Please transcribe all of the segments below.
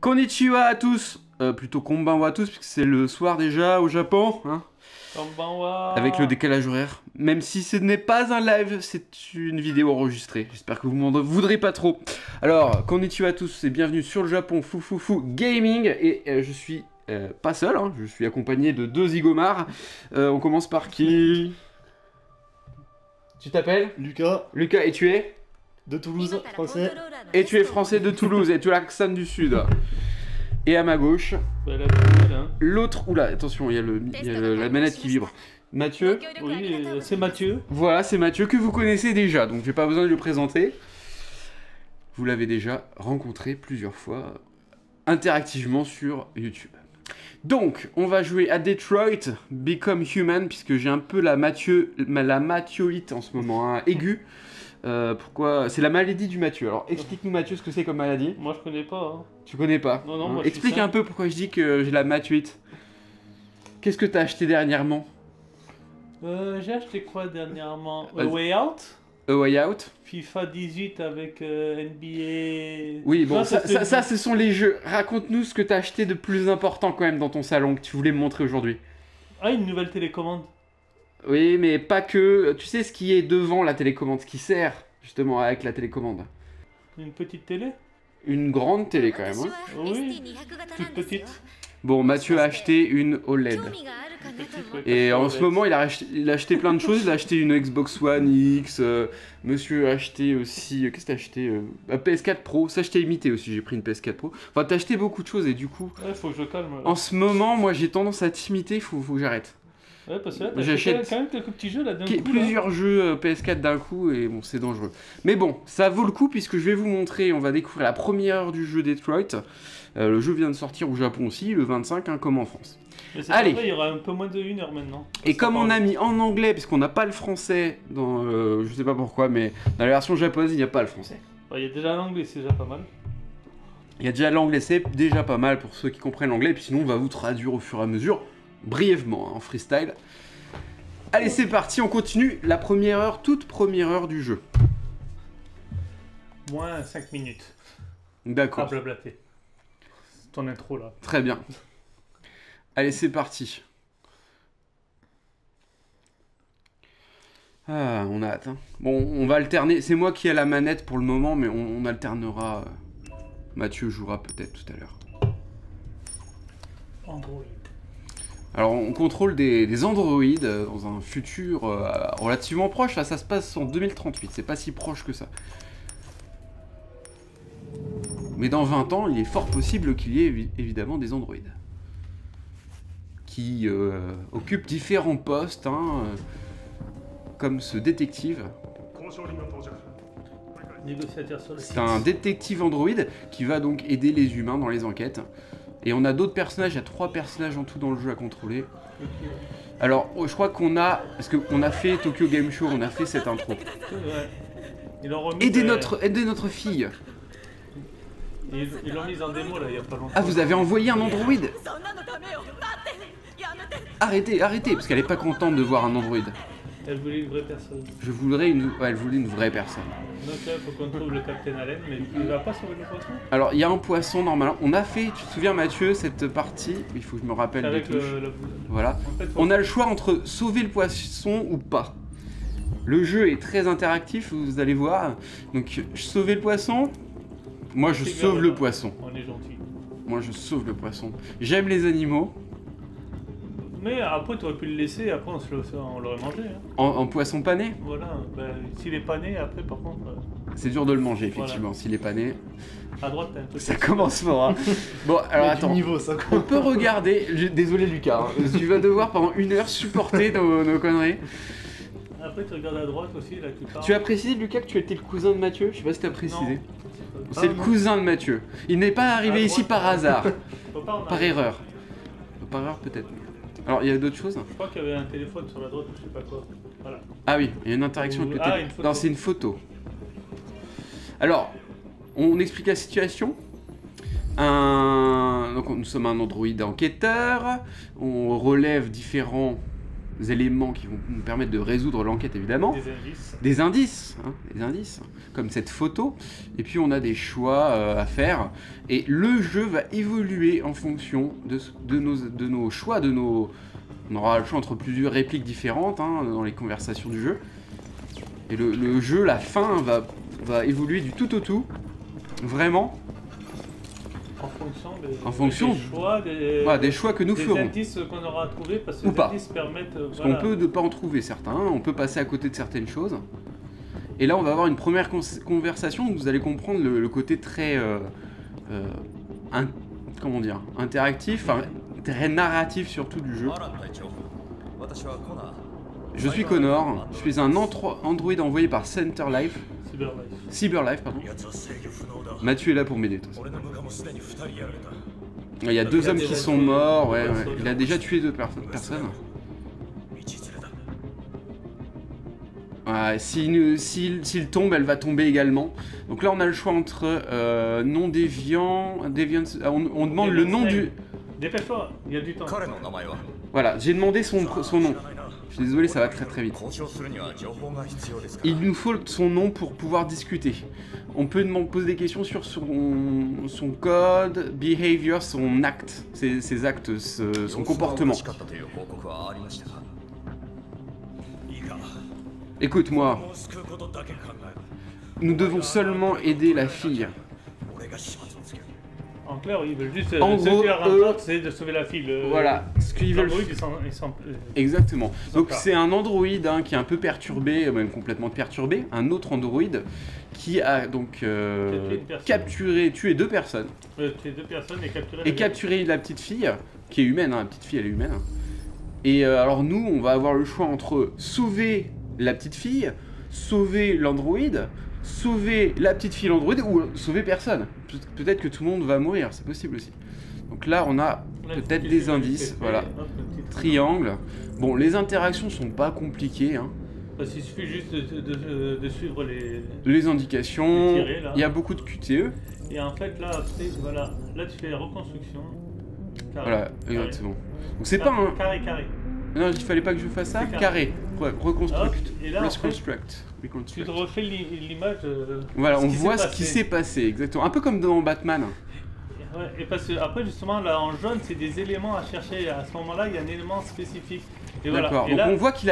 Konnichiwa à tous, plutôt konbanwa à tous, puisque c'est le soir déjà au Japon, hein, Konbanwa. avec le décalage horaire. Même si ce n'est pas un live, c'est une vidéo enregistrée. J'espère que vous m'en voudrez pas trop. Alors, konnichiwa à tous et bienvenue sur le Japon Fou Gaming. Et je suis pas seul, hein, je suis accompagné de deux zigomars. On commence par qui? Tu t'appelles Lucas, Lucas, et tu es? de Toulouse, français. Et tu es français de Toulouse, et tu es l'accent du Sud. Et à ma gauche, Bah, la petite, hein. l'autre... Oula, attention, il y a la manette qui vibre. Mathieu. Oui, c'est Mathieu. Voilà, c'est Mathieu que vous connaissez déjà, donc j'ai pas besoin de le présenter. Vous l'avez déjà rencontré plusieurs fois interactivement sur YouTube. Donc, on va jouer à Detroit Become Human, puisque j'ai un peu la Mathieuite en ce moment, hein, aiguë. Pourquoi? C'est la maladie du Mathieu. Alors, explique-nous, Mathieu, ce que c'est comme maladie. Moi, je connais pas. Hein. Tu connais pas? Non, moi, Explique un peu pourquoi je dis que j'ai la Mathieuite. Qu'est-ce que t'as acheté dernièrement? J'ai acheté quoi dernièrement? A Vas-y. Way Out, A Way Out? FIFA 18 avec NBA. Oui, bon, Non, ça, ce sont les jeux. Raconte-nous ce que t'as acheté de plus important quand même dans ton salon que tu voulais me montrer aujourd'hui. Ah, une nouvelle télécommande. Oui, mais pas que. Tu sais ce qui est devant la télécommande, ce qui sert justement avec la télécommande. Une petite télé. Une grande télé quand même. Hein. Oui, toute petite. Bon, Mathieu a acheté une OLED. Petite, ouais, Et en OLED. ce moment, il a acheté plein de choses. Il a acheté une Xbox One X. Monsieur a acheté aussi. Qu'est-ce que t'as acheté? PS4 Pro. Ça, je t'ai imité aussi. J'ai pris une PS4 Pro. Enfin, t'as acheté beaucoup de choses et du coup, Ouais, faut que je calme. Là. en ce moment, moi, j'ai tendance à t'imiter. Faut que j'arrête. Ouais, parce que là, t'as J'achète acheté quand même quelques petits jeux là d'un coup. Plusieurs jeux PS4 d'un coup et bon, c'est dangereux. Mais bon, ça vaut le coup puisque je vais vous montrer. On va découvrir la première heure du jeu Detroit. Le jeu vient de sortir au Japon aussi, le 25, hein, comme en France. Mais c'est Allez. pas vrai, il y aura un peu moins de 1 heure maintenant. Et comme on a mis en anglais, parce qu'on n'a pas le français dans, je sais pas pourquoi, mais dans la version japonaise, il n'y a pas le français. Bah, il y a déjà l'anglais, c'est déjà pas mal. Il y a déjà l'anglais, c'est déjà pas mal pour ceux qui comprennent l'anglais, puis sinon on va vous traduire au fur et à mesure, brièvement, hein, en freestyle. Allez, c'est parti, on continue la première heure, toute première heure du jeu. Moins 5 minutes. À D'accord, blablater. C'est ton intro là. très bien. Allez, c'est parti. Ah, on a hâte. Hein. Bon, on va alterner. C'est moi qui ai la manette pour le moment, mais on alternera. Mathieu jouera peut-être tout à l'heure. Android. Alors, on contrôle des androïdes dans un futur relativement proche. Là, ça se passe en 2038. C'est pas si proche que ça. Mais dans 20 ans, il est fort possible qu'il y ait évidemment des androïdes. Qui occupent différents postes, hein, comme ce détective. Négociateur sur le site. C'est un détective androïde qui va donc aider les humains dans les enquêtes. Et on a d'autres personnages, il y a 3 personnages en tout dans le jeu à contrôler. Ok. Alors, je crois qu'on a... Parce qu'on a fait Tokyo Game Show, on a fait cette intro. C'est vrai. Ils l'ont remis. Aidez notre fille. Ils l'ont mise en démo là, il y a pas longtemps. Ah, vous avez envoyé un androïde? Arrêtez, parce qu'elle est pas contente de voir un androïde. Elle voulait une vraie personne. Elle voulait une vraie personne. Donc là, il faut qu'on trouve le Captain Allen, mais il va pas sauver le poisson. Alors, il y a un poisson normalement. On a fait, tu te souviens Mathieu, cette partie, il faut que je me rappelle des Avec touches. la boule. Voilà. En fait, On a le choix entre sauver le poisson ou pas. Le jeu est très interactif, vous allez voir. Donc, sauver le poisson. Moi, je sauve le poisson. On est gentil. Moi, je sauve le poisson. J'aime les animaux. Mais après, tu aurais pu le laisser, après on l'aurait mangé. Hein. En poisson pané, Voilà. Ben, s'il est pas né, après, par contre, c'est dur de le manger, effectivement, s'il est pané. à droite, t'as un truc. Ça commence fort, hein. Bon, alors Du attends. niveau, ça, On peut regarder. Désolé, Lucas. Hein. Tu vas devoir pendant 1 heure supporter nos conneries. Après, tu regardes à droite aussi, là, tu parles. Tu as précisé, Lucas, que tu étais le cousin de Mathieu? Je sais pas si t'as précisé. Non. C'est le cousin de Mathieu. Il n'est pas arrivé À ici droite. par hasard. Faut pas en Par arrière. erreur. Par erreur, peut-être. Alors, il y a d'autres choses? Je crois qu'il y avait un téléphone sur la droite ou je sais pas quoi. Voilà. Ah oui, il y a une interaction avec le Ah, téléphone. une photo. Non, c'est une photo. Alors, on explique la situation. Donc, nous sommes un androïde enquêteur. On relève différents éléments qui vont nous permettre de résoudre l'enquête évidemment. Des indices. Des indices, comme cette photo. Et puis on a des choix à faire. Et le jeu va évoluer en fonction de nos choix, on aura le choix entre plusieurs répliques différentes dans les conversations du jeu. Et le jeu, la fin, va évoluer du tout au tout. Vraiment. En fonction des choix que nous ferons. Des indices qu'on aura trouvés, parce que les indices permettent... Parce qu'on peut ne pas en trouver certains, on peut passer à côté de certaines choses. Et là, on va avoir une première conversation où vous allez comprendre le côté très... comment dire, interactif, très narratif surtout du jeu. Je suis Connor, je suis un Android envoyé par Cyberlife. Cyberlife, pardon. Mathieu est là pour m'aider. Il y a 2 hommes qui sont morts, ouais. Il a déjà tué 2 personnes. S'il tombe, elle va tomber également. Donc là, on a le choix entre nom déviant, on demande le nom du... Dépêche-toi, il y a du temps. Voilà, j'ai demandé son nom. Je suis désolé, ça va très très vite. Il nous faut son nom pour pouvoir discuter. On peut poser des questions sur son code, behavior, son acte, ses actes, son comportement. Écoute-moi, nous devons seulement aider la fille. En clair, ils veulent juste c'est de sauver la fille. Voilà, ce qu'ils veulent. Exactement. Donc c'est un androïde qui est un peu perturbé, même complètement perturbé. Un autre androïde qui a donc tué 2 personnes. Tué 2 personnes et capturé la petite fille, qui est humaine. La petite fille, elle est humaine. Et alors nous, on va avoir le choix entre sauver la petite fille, sauver l'androïde, sauver la petite fille l'androïde ou sauver personne. Peut-être que tout le monde va mourir, c'est possible aussi. Donc là, on a peut-être des indices. Voilà. Triangle. Bon, les interactions sont pas compliquées. Parce qu'il suffit juste de suivre les indications. Les tirer, là. Il y a beaucoup de QTE. Et en fait, là, après, voilà. Là, tu fais la reconstruction. Carré, voilà, exactement. Donc c'est pas un... Carré. Non, il fallait pas que je fasse ça. Carré. Reconstruct. Et là, Reconstruct. Tu te refais l'image. Voilà, on voit ce qui s'est passé, exactement. Un peu comme dans Batman. Ouais, et parce que après, justement, là en jaune, c'est des éléments à chercher. À ce moment-là, il y a un élément spécifique. D'accord. Donc là, on voit qu'il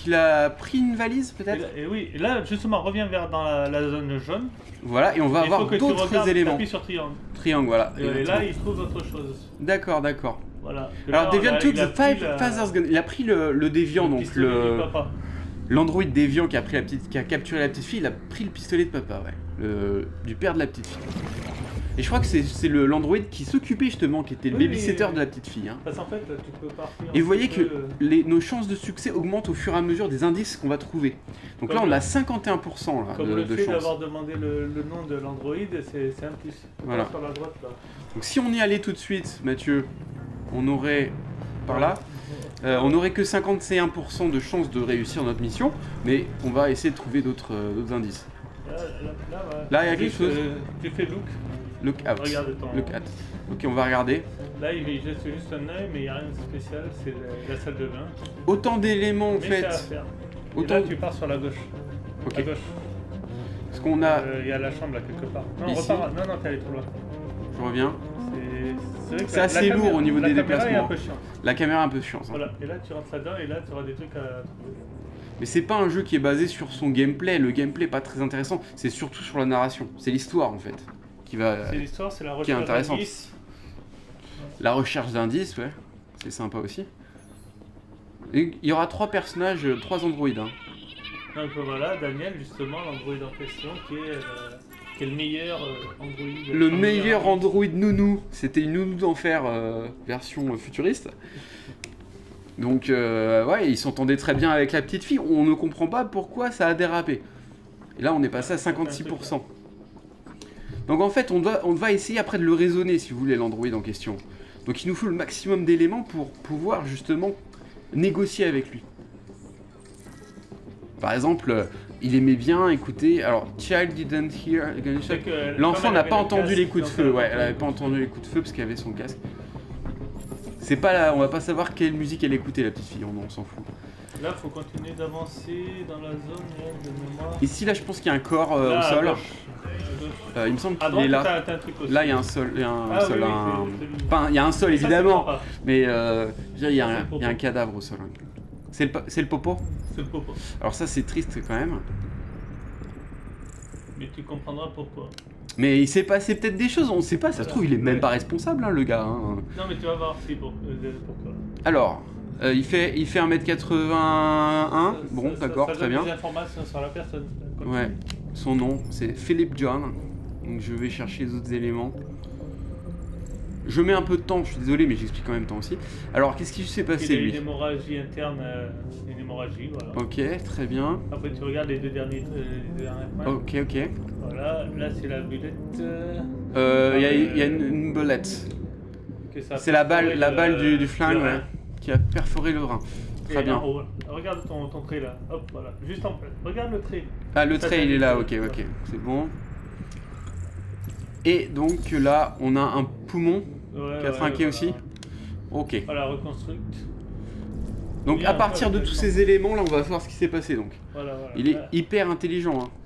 a pris une valise, peut-être. Et oui. Et là, justement, reviens dans la zone jaune. Voilà, et on va avoir d'autres éléments. Appuie sur triangle. Triangle, voilà. Et là, il trouve autre chose. D'accord. Voilà. Alors, Deviant took the 5 Father's Gun. Il a pris le déviant, donc l'android déviant qui a capturé la petite fille, il a pris le pistolet de papa, du père de la petite fille. Et je crois que c'est l'android qui s'occupait justement, qui était le babysitter de la petite fille. Parce qu'en fait, tu peux partir. Et vous voyez que nos chances de succès augmentent au fur et à mesure des indices qu'on va trouver. Donc là, on a 51% de chance. Comme le fait d'avoir demandé le nom de l'android, c'est un plus. Voilà. Sur la droite, là. Donc si on y allait tout de suite, Mathieu, on aurait par là. On n'aurait que 51% de chances de réussir notre mission, mais on va essayer de trouver d'autres indices. Là, il y a quelque chose. Tu fais Look out. Look out. Ok, on va regarder. Là, il jette juste un œil, mais il n'y a rien de spécial, c'est la salle de bain. Autant d'éléments en fait. Et là, tu pars sur la gauche. Ok. À gauche. Parce qu'on a. Il y a la chambre là quelque part. Non, ici. repars. Non, t'es allé trop loin. Je reviens. C'est assez lourd au niveau des déplacements. La caméra est un peu chiante. La caméra est un peu chiante. Voilà, et là tu rentres là-dedans et là tu auras des trucs à trouver. Mais c'est pas un jeu qui est basé sur son gameplay. Le gameplay est pas très intéressant. C'est surtout sur la narration. C'est l'histoire en fait qui va. C'est l'histoire, c'est la recherche qui est intéressante. d'indices. La recherche d'indices, ouais. C'est sympa aussi. Et il y aura 3 personnages, 3 androïdes. Donc voilà, Daniel justement, l'androïde en question qui est le meilleur androïde. Le meilleur android nounou. C'était une nounou d'enfer version futuriste. Donc ouais, ils s'entendaient très bien avec la petite fille. On ne comprend pas pourquoi ça a dérapé. Et là, on est passé à 56%. Donc en fait, on va essayer après de le raisonner, si vous voulez, l'android en question. Donc il nous faut le maximum d'éléments pour pouvoir justement négocier avec lui. Par exemple, il aimait bien écouter. Alors, child didn't hear. L'enfant n'a pas entendu les coups de feu. Ouais, elle n'avait pas entendu les coups de feu parce qu'elle avait son casque. C'est pas là, on va pas savoir quelle musique elle écoutait, la petite fille, on s'en fout. Là, faut continuer d'avancer dans la zone de mémoire. Ici, là, je pense qu'il y a un corps Là, au à sol. gauche. Il me semble À qu'il est droite, là. t'as un truc aussi. Là, il y a un sol. Il y a un Ah, sol. oui, un- oui, c'est- Enfin, il y a un sol, Ça, c'est évidemment. sympa. Mais je veux dire, il y a Ça, c'est un, le il y a un popo. cadavre au sol. C'est le popo. C'est le popo. Alors, ça, c'est triste quand même. Mais tu comprendras pourquoi. Mais il s'est passé peut-être des choses, on ne sait pas. Ça se trouve, il est même pas responsable, hein, le gars. Hein. Non, mais tu vas voir si pourquoi. Alors, il fait 1m81. Bon, d'accord, très bien. Des informations sur la personne. Ouais, son nom, c'est Philip John. Donc, je vais chercher les autres éléments. Je mets un peu de temps, je suis désolé, mais j'explique en même temps aussi. Alors, qu'est-ce qui s'est Il passé, a eu lui? une hémorragie interne, une hémorragie, voilà. Ok, très bien. Après, tu regardes les deux derniers points. Ok, ok. Voilà, là c'est la bullette. Il y a une belette. Que ça a C'est la balle perforé du flingue, le rein. ouais, qui a perforé le rein. Très Et bien. en haut, regarde ton trait là. Hop, voilà. Juste en place. Regarde le trait. Ah, le Ça, trait, t'as il est dit là, que- ok, c'est bon. Et donc là, on a un poumon Ouais, qui a trinqué voilà. aussi. Ok. Voilà, reconstruct. Donc Bien, à partir de voilà, tous ces éléments, là, on va voir ce qui s'est passé. Donc, Voilà, voilà. il est Là, hyper intelligent. Hein.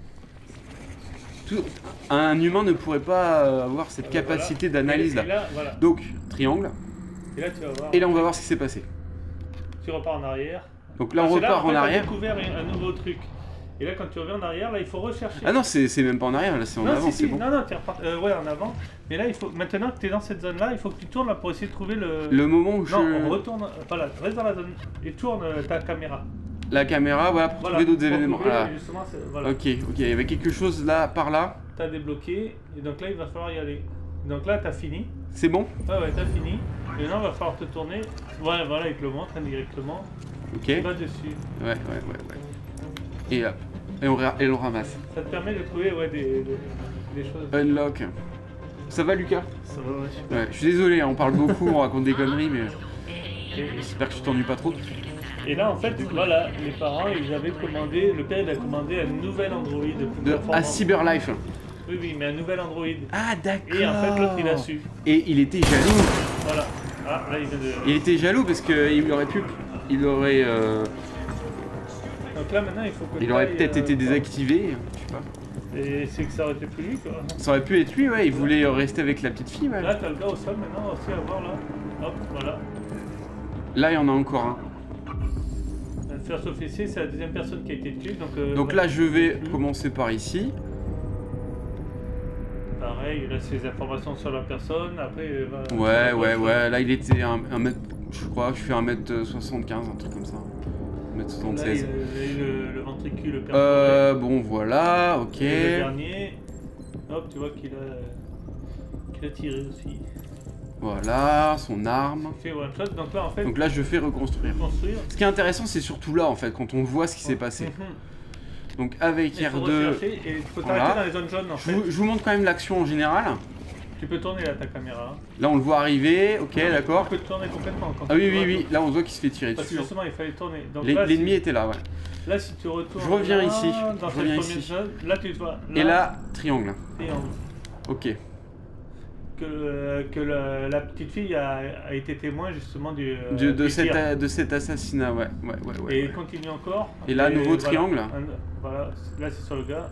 Un humain ne pourrait pas avoir cette voilà. capacité d'analyse Et là. là, voilà. Donc triangle. Et là, tu vas voir. Et là, on va voir ce qui s'est passé. Tu repars en arrière. Donc là, on Parce que repart en fait, en t'as arrière. découvert un nouveau truc. Et là, quand tu reviens en arrière, là, il faut rechercher. Ah non, c'est même pas en arrière, là, c'est en non, avant, si, c'est si. bon. Non, non, tu repars. Ouais, en avant. Mais là, il faut. Maintenant que tu es dans cette zone-là, il faut que tu tournes là pour essayer de trouver le. Le moment où je... Non, on retourne. Voilà, reste dans la zone et tourne ta caméra. La caméra, voilà, pour Voilà. trouver d'autres Pour événements. trouver, Voilà. justement, voilà. Ok, ok, il y avait quelque chose là, par là. T'as débloqué. Et donc là, il va falloir y aller. Donc là, t'as fini. C'est bon? Ouais, ouais, t'as fini. Et maintenant, il va falloir te tourner. Ouais, voilà, il te le montre indirectement. Ok. Tu Ouais, vas dessus. ouais, ouais. Et hop. Et on ramasse. Ça te permet de trouver des choses. Unlock. Ça va, Lucas? Ça va, ouais, super. Ouais, je suis désolé, hein, on parle beaucoup, on raconte des conneries, mais Et, j'espère que je t'ennuie pas trop. et là, en fait, voilà, les parents, ils avaient commandé, le père, il a commandé un nouvel Android plus performant. À Cyberlife. Oui, oui, mais un nouvel Android. Ah, d'accord. Et en fait, l'autre, il a su. Et il était jaloux. Voilà. Ah, là, il vient de. Il était jaloux parce qu'il aurait pu. Il aurait. Donc là, maintenant, il faut que. Il aurait t'ailles, peut-être été désactivé. Je sais pas. Et c'est que ça aurait été plus lui, quoi. Ça aurait pu être lui, ouais. Il voulait rester avec la petite fille, ouais. Là, t'as le gars au sol maintenant aussi à voir là. Hop, voilà. Là, il y en a encore un. Le first officier, c'est la deuxième personne qui a été tuée. Donc là, je vais commencer par ici. Pareil, là, c'est les informations sur la personne. Après, Ouais. Là, il était un mètre. Je crois que je fais 1m75, un truc comme ça. Là, 1m76. il a eu le ventricule perforé. Bon, voilà, ok. Et le dernier, hop, tu vois qu'il a tiré aussi. Voilà, son arme. Il fait one shot, donc là, en fait, Donc là, je fais reconstruire. construire. Ce qui est intéressant, c'est surtout là, en fait, quand on voit ce qui s'est passé. Mhm. Donc avec Il faut R2, rechercher et il faut Voilà. t'arrêter dans les zones jaunes, en fait. je vous montre quand même l'action en général. Tu peux tourner là ta caméra. Là, on le voit arriver, ok, d'accord. Tu peux tourner complètement. Quand Ah oui, tu oui, vois, oui, là, on voit qu'il se fait tirer Parce que dessus. hein. justement, il fallait tourner. Donc là, L'ennemi si, était là, ouais. là, si tu retournes. Je reviens là, ici, Dans je cette reviens première ici. zone, là, tu vois. Et là, triangle. triangle. Ok. Que la petite fille a été témoin justement du De tir. cet assassinat, ouais. Et Ouais. continue encore. Et là, nouveau voilà, triangle. Voilà, là c'est sur le gars.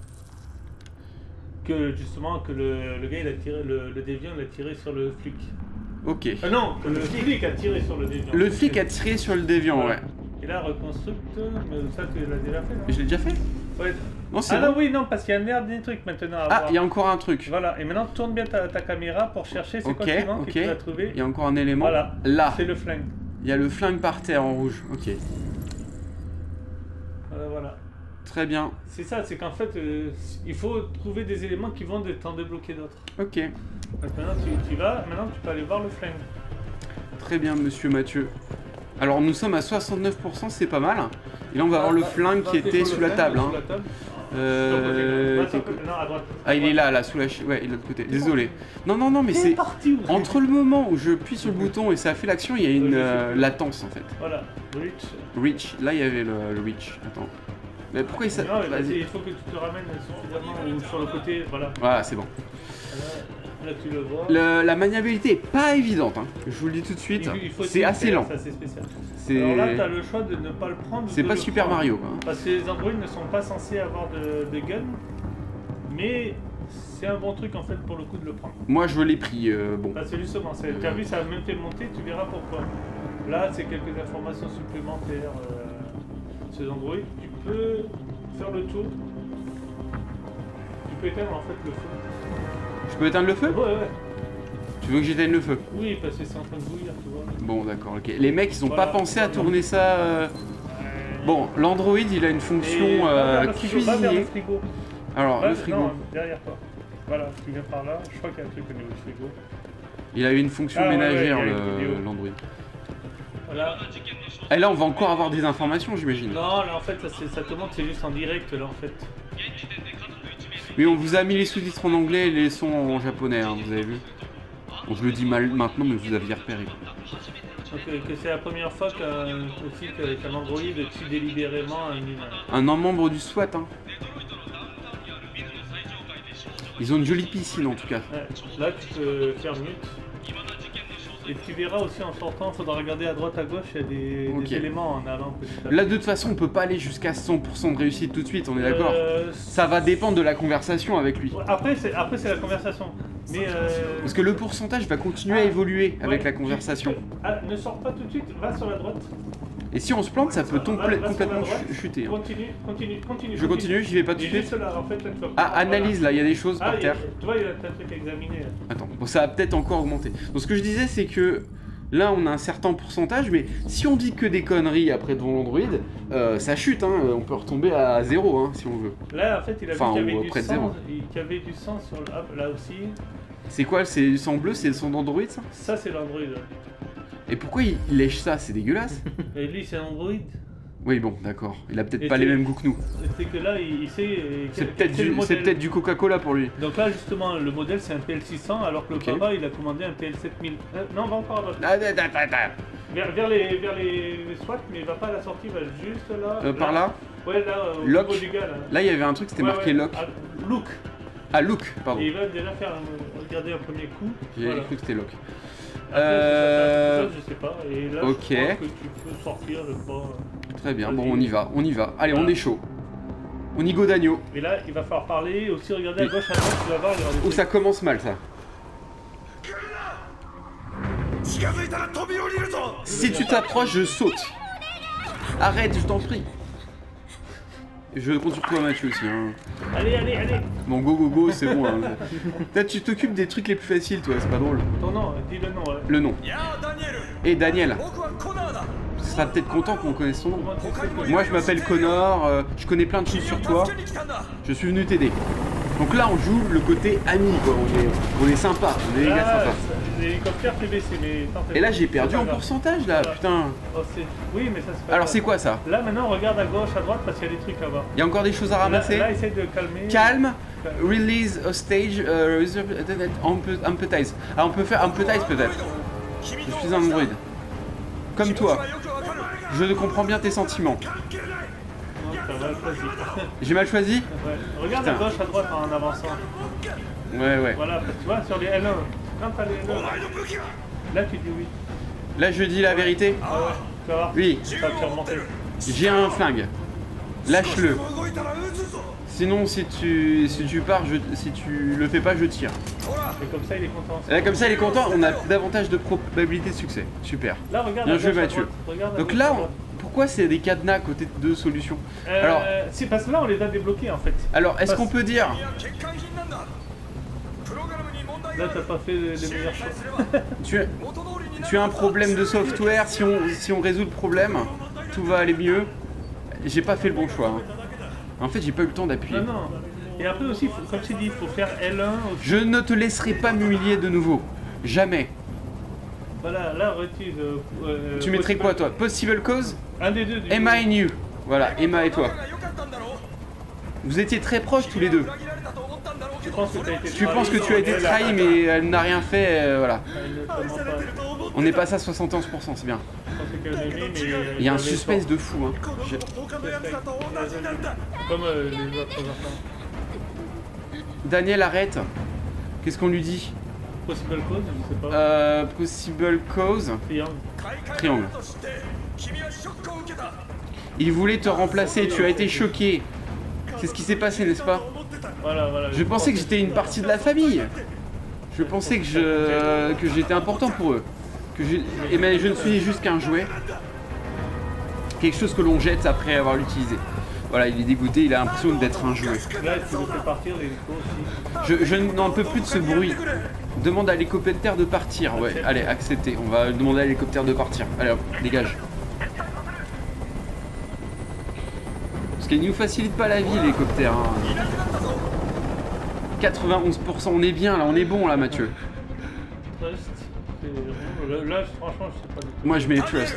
Que justement, que le gars il a tiré, le déviant il a tiré sur le flic. Ok. Non, que le flic a tiré sur le déviant. Le flic a tiré sur le déviant, Voilà. ouais. Et là, reconstruct, mais ça tu l'as déjà fait, non? Mais je l'ai déjà fait. Ouais. Non, c'est Ah bon. non, oui, non, parce qu'il y a un dernier truc maintenant à Ah, voir. il y a encore un truc. Voilà, et maintenant tourne bien ta caméra pour chercher c'est quoi Ok, qui manque et ok. tu vas trouver. Il y a encore un élément. Voilà, Là, c'est le flingue. il y a le flingue par terre en rouge. Ok. Voilà. Très bien. C'est ça, c'est qu'en fait, il faut trouver des éléments qui vont t'en débloquer d'autres. Ok. Donc maintenant, tu vas, maintenant tu peux aller voir le flingue. Très bien, monsieur Mathieu. Alors, nous sommes à 69%, c'est pas mal. Et là, on va voir le flingue qui était sous la table. Hein. Sous la table. Non, à droite. Ah, il est là, sous la... Ouais, il est de l'autre côté. Désolé. Non, mais c'est... parti où Entre le moment où je appuie sur le bouton et ça fait l'action, il y a une latence, en fait. Voilà, reach. Reach. Là, il y avait le reach. Attends. Mais pourquoi il s'appelle... Non, mais Vas-y. il faut que tu te ramènes suffisamment ou sur le côté, voilà. Voilà, c'est bon. Là, tu le vois. La maniabilité est pas évidente, hein. Je vous le dis tout de suite. C'est assez lent. Ça, c'est spécial. C'est... Alors là, tu as le choix de ne pas le prendre. C'est pas Super Mario, quoi. Parce que les androïdes ne sont pas censés avoir de gun. Mais c'est un bon truc en fait pour le coup de le prendre. Moi, je l'ai pris, bon. Bah, c'est justement, tu as vu, ça a même fait monter, tu verras pourquoi. Là, c'est quelques informations supplémentaires. Ces androïdes, tu peux faire le tour. Tu peux éteindre en fait le feu. Je peux éteindre le feu? Ouais. Tu veux que j'éteigne le feu? Oui, parce que c'est en train de bouillir, tu vois. Bon, d'accord, ok. Les mecs, ils ont Voilà, pas pensé à voilà. tourner ça... Bon, l'Android, il a une fonction Va vers le cuisinier. frigo. Alors, Va- le frigo. Non, derrière toi. Voilà, tu viens par là. Je crois qu'il y a un truc au niveau du frigo. Il a une fonction Ah, ouais, ménagère, ouais, il y a une vidéo. l'Android. Voilà. Et là, on va encore avoir des informations, j'imagine. Non, là en fait, ça te montre, c'est juste en direct là en fait. Oui, on vous a mis les sous-titres en anglais et les sons en japonais, hein, vous avez vu. Bon, je le dis mal maintenant, mais vous aviez repéré. Donc que c'est la première fois qu'un android tue délibérément un humain. Un membre du SWAT, hein. Ils ont une jolie piscine, en tout cas. Ouais. Là, tu peux faire mute. Et tu verras aussi en sortant, il faudra regarder à droite à gauche, il y a Ok. des éléments en allant petit à petit. Là, de toute façon, on peut pas aller jusqu'à 100% de réussite tout de suite, on est d'accord? Euh, Ça va dépendre de la conversation avec lui. Après, c'est la conversation. Mais Parce que le pourcentage va continuer à évoluer avec ouais, la conversation. ne sors pas tout de suite, va sur la droite. Et si on se plante, ça peut Va sur la complètement droite. chuter. Hein. Continue. Je continue, j'y vais pas tout de Et suite. juste là, en fait, là, tu vas Ah, pouvoir- analyse, là, il y a des choses Ah, par terre. tu vois, il y a un truc à examiner. Là. Attends, bon, ça va peut-être encore augmenter. Donc ce que je disais, c'est que là, on a un certain pourcentage, mais si on dit que des conneries après devant l'Android, ça chute, hein. On peut retomber à 0, hein, si on veut. Là, en fait, il a Enfin, vu qu'il y ou avait du près de sang. zéro. Qu'il y avait du sang sur le. Hop, là aussi. C'est quoi, c'est du sang bleu, c'est le sang d'Android, ça? Ça, c'est l'Android. Et pourquoi il lèche ça? C'est dégueulasse. Et lui, c'est l'Android. Oui, bon, d'accord. Il a peut-être Et pas les c'est- mêmes goûts que nous. C'est que là, il sait. C'est quel peut-être c'est le modèle. du Coca-Cola pour lui. Donc là, justement, le modèle, c'est un PL600, alors que le Ok. papa, il a commandé un PL7000. Non, va encore à droite. Ah, Vers les SWAT, mais va pas à la sortie, va juste là. par là? Ouais, là, au Lock. niveau du gars, là. Là, il y avait un truc, c'était Ouais, marqué ouais. lock. Ah, look. Ah, look, pardon. Et il va déjà faire regarder un premier coup. J'ai Voilà. cru que c'était lock. Après, je sais pas. Et là, ok. je crois que tu peux sortir, je crois. Très bien, Vas-y. bon, on y va. Allez, Voilà. on est chaud. On y go d'agneau. Et là, il va falloir parler, aussi regarder à Oui. gauche, à droite, tu vas voir, il y aura des Oh, trucs. ça commence mal, ça. Si tu t'approches, je saute. Arrête, je t'en prie. Je compte sur toi, Mathieu, aussi. Hein. Allez. Bon, go, c'est bon. Hein. Peut-être tu t'occupes des trucs les plus faciles, toi, c'est pas drôle. Ton nom, dis le nom. Ouais. Le nom. Et Daniel. Tu seras peut-être content qu'on connaisse son nom. Comment tu sais que- Moi, je m'appelle Connor, je connais plein de choses sur toi. Je suis venu t'aider. Donc là, on joue le côté ami, quoi. On est sympa, on est des gars Ah, sympas. l'hélicoptère fait baisser, mais tant pis. Et là, j'ai perdu C'est pas en grave. pourcentage, là, Voilà. putain. Oh, oui, mais ça c'est pas Alors, grave. c'est quoi ça? Là, maintenant, regarde à gauche, à droite, parce qu'il y a des trucs là-bas. Il y a encore des choses à ramasser? Là, essaye de calmer. Calme, release hostage, empathize. Ah, on peut faire empathize peut-être. Je suis un android. Comme toi. Je comprends bien tes sentiments. Non, ça va, vas-y. J'ai mal choisi? Ouais. Regarde Putain. à gauche, à droite en avançant. Ouais. Voilà, parce que tu vois, sur les L1, quand t'as les L1, là tu dis oui. Là, je dis la vérité. Ah ouais, tu vas voir. Oui, Ça va te faire remonter. j'ai un flingue. Lâche-le. Sinon, si tu pars, si tu le fais pas, je tire. Et comme ça, il est content. Là, comme ça, il est content, on a davantage de probabilité de succès. Super. Là, regarde Bien à joué, gauche, à Mathieu. droite. Regarde à Donc gauche, là, à droite. pourquoi c'est des cadenas à côté de deux solutions? Alors- C'est parce que là, on les a débloqués en fait. Alors, est-ce qu'on peut dire... Là, t'as pas fait les meilleurs choix. Tu as un problème de software, si on résout le problème, tout va aller mieux. J'ai pas fait le bon choix. Hein. En fait, j'ai pas eu le temps d'appuyer. Non. Et après aussi, comme tu dis, il faut faire L1 aussi. Je ne te laisserai pas m'humilier de nouveau. Jamais. Voilà, là, retire. Tu mettrais quoi, toi? Possible cause? Un des deux. Du Emma et You. Voilà, Emma et toi. Vous étiez très proches tous les deux. Tu penses que t'as été Tu penses que tu as été trahi, mais elle n'a rien fait, voilà. Elle ne te ment pas. On est passé à 71%, c'est bien. Je pensais qu'elle aimait, mais. Il y a un elle avait suspense tort. de fou, hein. Comme les autres enfants. Daniel, arrête. Qu'est-ce qu'on lui dit? Possible cause, je sais pas. Possible cause. Triangle. Triangle. Il voulait te remplacer, tu as été choqué. C'est ce qui s'est passé, n'est-ce pas? Voilà. Je pensais que j'étais une partie de la famille. Je pensais que j'étais important pour eux. Mais je ne suis juste qu'un jouet. Quelque chose que l'on jette après avoir l'utilisé. Voilà, il est dégoûté, il a l'impression d'être un jouet. Là, tu le fais partir, les aussi. Je n'en peux plus de ce bruit. Demande à l'hélicoptère de partir. Ouais, allez, acceptez. On va demander à l'hélicoptère de partir. Allez hop, dégage. Parce qu'il ne nous facilite pas la vie, l'hélicoptère. Hein. 91%, on est bien là, on est bon là, Mathieu. Trust. Là, franchement, je sais pas du tout. Moi, je mets trust.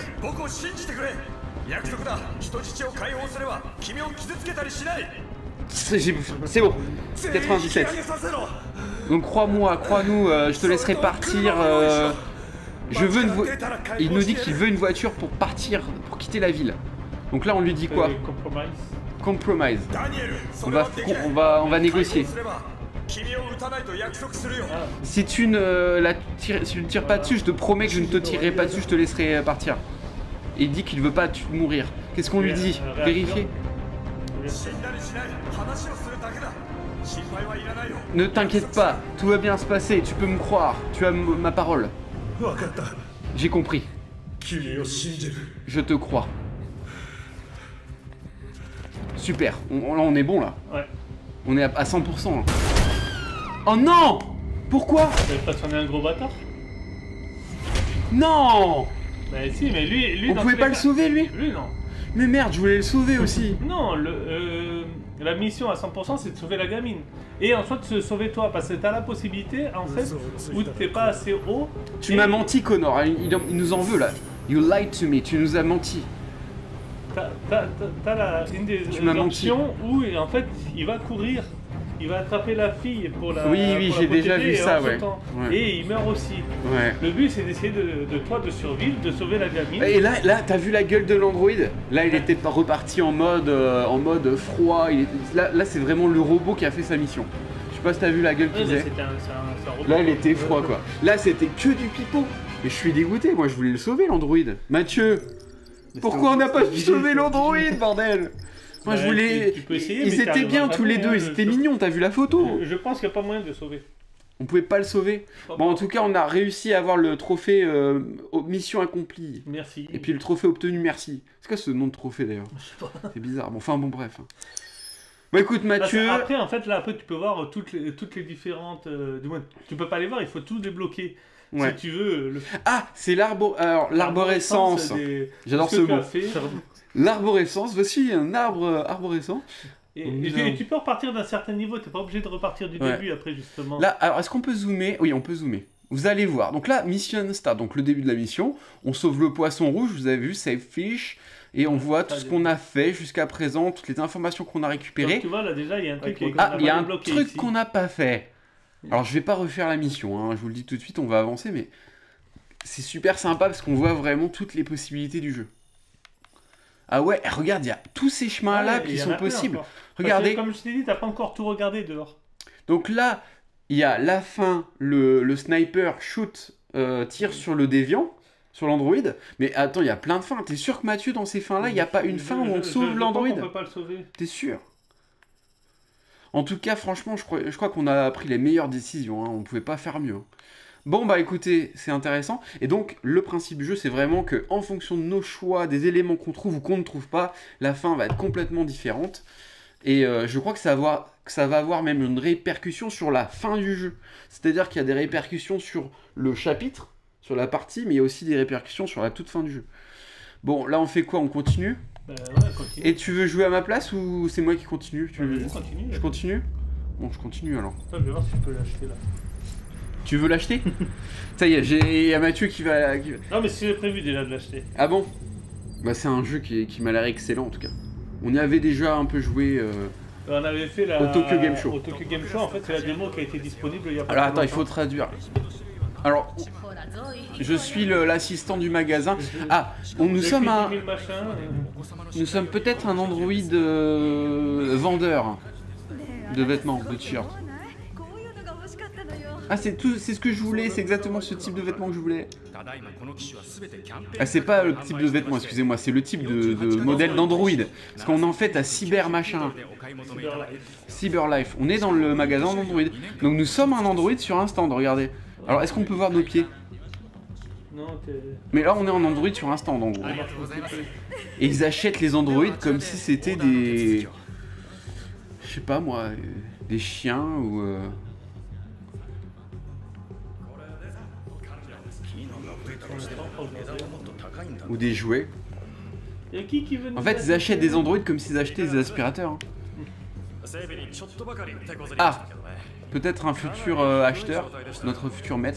C'est bon, 97. Donc crois-moi, crois-nous, je te laisserai partir. Je veux Il nous dit qu'il veut une voiture pour partir, pour quitter la ville. Donc là on lui dit quoi? Compromise. On va négocier. Si tu ne tires pas dessus, je te promets que je ne te tirerai pas dessus, je te laisserai partir. Et il dit qu'il veut pas mourir. Qu'est-ce qu'on lui dit? Vérifier. Ne t'inquiète pas, tout va bien se passer, tu peux me croire, tu as ma parole. J'ai compris. Je te crois. Super, on est bon là. Ouais. On est à 100% là. Oh non! Pourquoi? T'avais pas sonné un gros bâtard? Non! Bah si, mais lui on pouvait pas le sauver lui? Lui non. Mais merde, je voulais le sauver aussi. Non, la mission à 100% c'est de sauver la gamine. Et en soit de se sauver toi, parce que t'as la possibilité en fait, où t'es pas assez haut. Tu m'as menti Connor, il nous en veut là. You lied to me, tu nous as menti. T'as une des options où en fait il va courir. Il va attraper la fille pour la. Oui, j'ai déjà vu ça, ouais. Et il meurt aussi. Ouais. Le but, c'est d'essayer de survivre, de sauver la gamine. Et là, t'as vu la gueule de l'androïde? Là, il était reparti en mode froid. Là, c'est vraiment le robot qui a fait sa mission. Je sais pas si t'as vu la gueule qu'il faisait. Là, il était froid, quoi. Là, c'était que du pipeau. Mais je suis dégoûté. Moi, je voulais le sauver, l'androïde. Mathieu, pourquoi on n'a pas sauvé l'androïde, bordel? Moi je voulais. Ils étaient bien tous les deux, ils étaient mignons, t'as vu la photo? Je pense qu'il n'y a pas moyen de le sauver. On pouvait pas le sauver. Bon, en tout cas, on a réussi à avoir le trophée mission accomplie. Merci. Et puis le trophée obtenu, merci. C'est quoi ce nom de trophée d'ailleurs? C'est bizarre. Bon, enfin, bon, bref. Bon, écoute, Mathieu. Après, en fait, là, après, tu peux voir toutes les différentes. Du moins, tu peux pas les voir, il faut tout débloquer. Ouais. Si tu veux. Ah, c'est l'arborescence. J'adore ce mot. L'arborescence, voici un arbre arborescent. Et tu peux repartir d'un certain niveau, t'es pas obligé de repartir du début après justement. Là, alors est-ce qu'on peut zoomer? Oui, on peut zoomer. Vous allez voir. Donc là, mission start, donc le début de la mission. On sauve le poisson rouge, vous avez vu, save fish. Et on voit tout ce qu'on a fait jusqu'à présent, toutes les informations qu'on a récupérées. Donc, tu vois, là déjà, il y a un truc il y a un truc qu'on n'a pas fait. Alors je vais pas refaire la mission, hein, je vous le dis tout de suite, on va avancer, mais c'est super sympa parce qu'on voit vraiment toutes les possibilités du jeu. Ah ouais, regarde, il y a tous ces chemins-là qui sont possibles. Regardez. Comme je t'ai dit, t'as pas encore tout regardé dehors. Donc là, il y a la fin, le sniper shoot, tire sur le déviant, sur l'androïde. Mais attends, il y a plein de fins. T'es sûr que Mathieu, dans ces fins-là, il n'y a pas une fin où on sauve l'androïde? On peut pas le sauver. T'es sûr? En tout cas, franchement, je crois qu'on a pris les meilleures décisions. Hein. On pouvait pas faire mieux. Bon bah écoutez, c'est intéressant. Et donc le principe du jeu, c'est vraiment que en fonction de nos choix, des éléments qu'on trouve ou qu'on ne trouve pas, la fin va être complètement différente. Et je crois que ça va avoir même une répercussion sur la fin du jeu. C'est-à-dire qu'il y a des répercussions sur le chapitre, sur la partie, mais il y a aussi des répercussions sur la toute fin du jeu. Bon, là on fait quoi? On continue? Ouais, continue. Et tu veux jouer à ma place ou c'est moi qui continue? Continue. Je continue? Bon, je continue alors. Attends, je vais voir si je peux l'acheter là. Tu veux l'acheter? Ça y est, il y a Mathieu qui va... Non mais c'est prévu déjà de l'acheter. Ah bon? Bah c'est un jeu qui m'a l'air excellent en tout cas. On y avait déjà un peu joué... On avait fait au Tokyo Game Show. Au Tokyo Game Show, en fait, c'est la démo qui a été disponible il y a pas Alors attends, il faut traduire. Alors, je suis l'assistant du magasin. Ah, nous sommes peut-être un androïde vendeur de vêtements, de t-shirts. Ah, c'est ce que je voulais, c'est exactement ce type de vêtements que je voulais. Ah, c'est pas le type de vêtements, excusez-moi, c'est le type de modèle d'Android. Parce qu'on est en fait à Cyber machin. Cyberlife. On est dans le magasin d'Android. Donc nous sommes un Android sur un stand, regardez. Alors est-ce qu'on peut voir nos pieds? Non, t'es... Mais là on est en Android sur un stand en gros. Et ils achètent les Android comme si c'était des... Je sais pas moi, des chiens ou... Ou des jouets. Y'a qui veut nous En fait, ils acheter achètent des Android comme s'ils achetaient des aspirateurs. Hein. Ah, peut-être un futur acheteur, notre futur maître.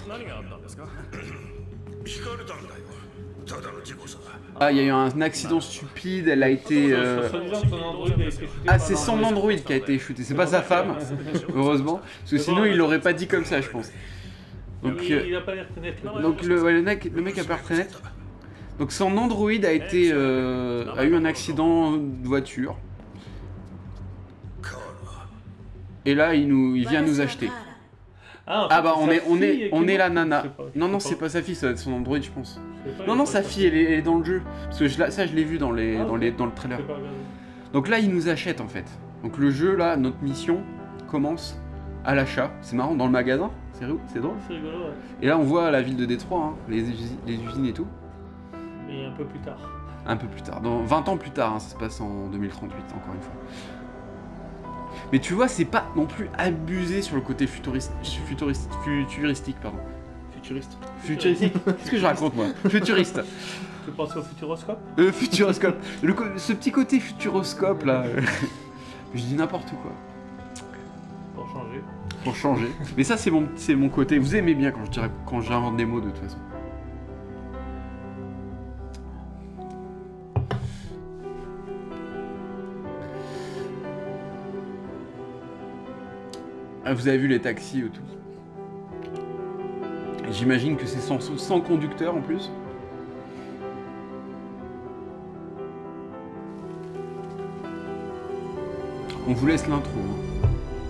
Ah, il y a eu un accident stupide, elle a été... Ah, c'est son Android qui a été shooté, c'est pas sa femme, heureusement. Parce que sinon, il l'aurait pas dit comme ça, je pense. Donc, il a pas l'air très net. donc le mec a pas l'air très net. Donc son Android a été a eu un accident de voiture. Et là il vient nous acheter. Ah bah on est la nana. Non c'est pas sa fille, ça va être son Android je pense. Non sa fille elle est dans le jeu parce que ça je l'ai vu dans le trailer. Donc là il nous achète en fait. Donc le jeu là, notre mission commence à l'achat. C'est marrant dans le magasin, c'est drôle. C'est rigolo, ouais. Et là on voit la ville de Détroit, hein, les usines et tout. Mais un peu plus tard. Un peu plus tard, dans 20 ans plus tard, hein, ça se passe en 2038 encore une fois. Mais tu vois, c'est pas non plus abusé sur le côté futuristique, pardon. Futuriste. Futuristique. Qu'est-ce que je raconte moi? Futuriste. Tu penses au futuroscope? Futuroscope. Ce petit côté futuroscope là. Je dis n'importe quoi. Pour changer. Pour changer. Mais ça c'est mon côté. Vous aimez bien quand j'invente des mots de toute façon. Ah, vous avez vu les taxis et tout. J'imagine que c'est sans conducteur en plus. On vous laisse l'intro. Hein.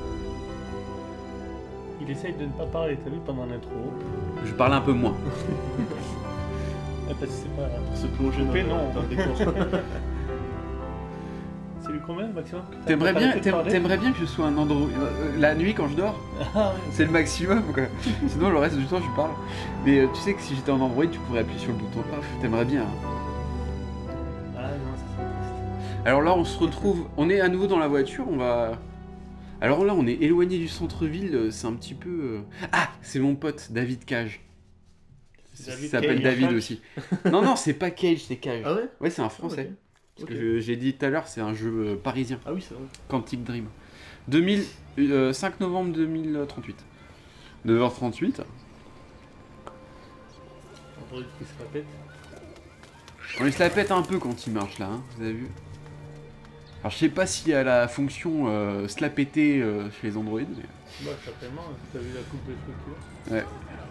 Il essaye de ne pas parler, t'as vu, pendant l'intro. Je parle un peu moins. Parce que c'est pas... Pour se plonger dans le décor. C'est lui combien le maximum? T'aimerais bien que je sois un Android la nuit quand je dors. Ah, ouais. C'est le maximum quoi. Sinon le reste du temps je parle. Mais tu sais que si j'étais en Android tu pourrais appuyer sur le bouton off. T'aimerais bien. Hein. Ah non, ça serait triste. Alors là on se retrouve, on est à nouveau dans la voiture, on va... Alors là on est éloigné du centre-ville, c'est un petit peu... Ah, c'est mon pote David Cage. Il s'appelle David aussi. Non c'est pas Cage, c'est Cage. Ah ouais? Ouais c'est un français. Okay. Parce que j'ai dit tout à l'heure, c'est un jeu parisien. Ah oui, c'est vrai. Quantic Dream. 5 novembre 2038. 9h38. Android qui se répète. Il se la pète un peu quand il marche là, hein, vous avez vu. Alors je sais pas s'il y a la fonction se la péter chez les Android. Mais... Bah certainement, t'as vu la coupe de structure. Ouais.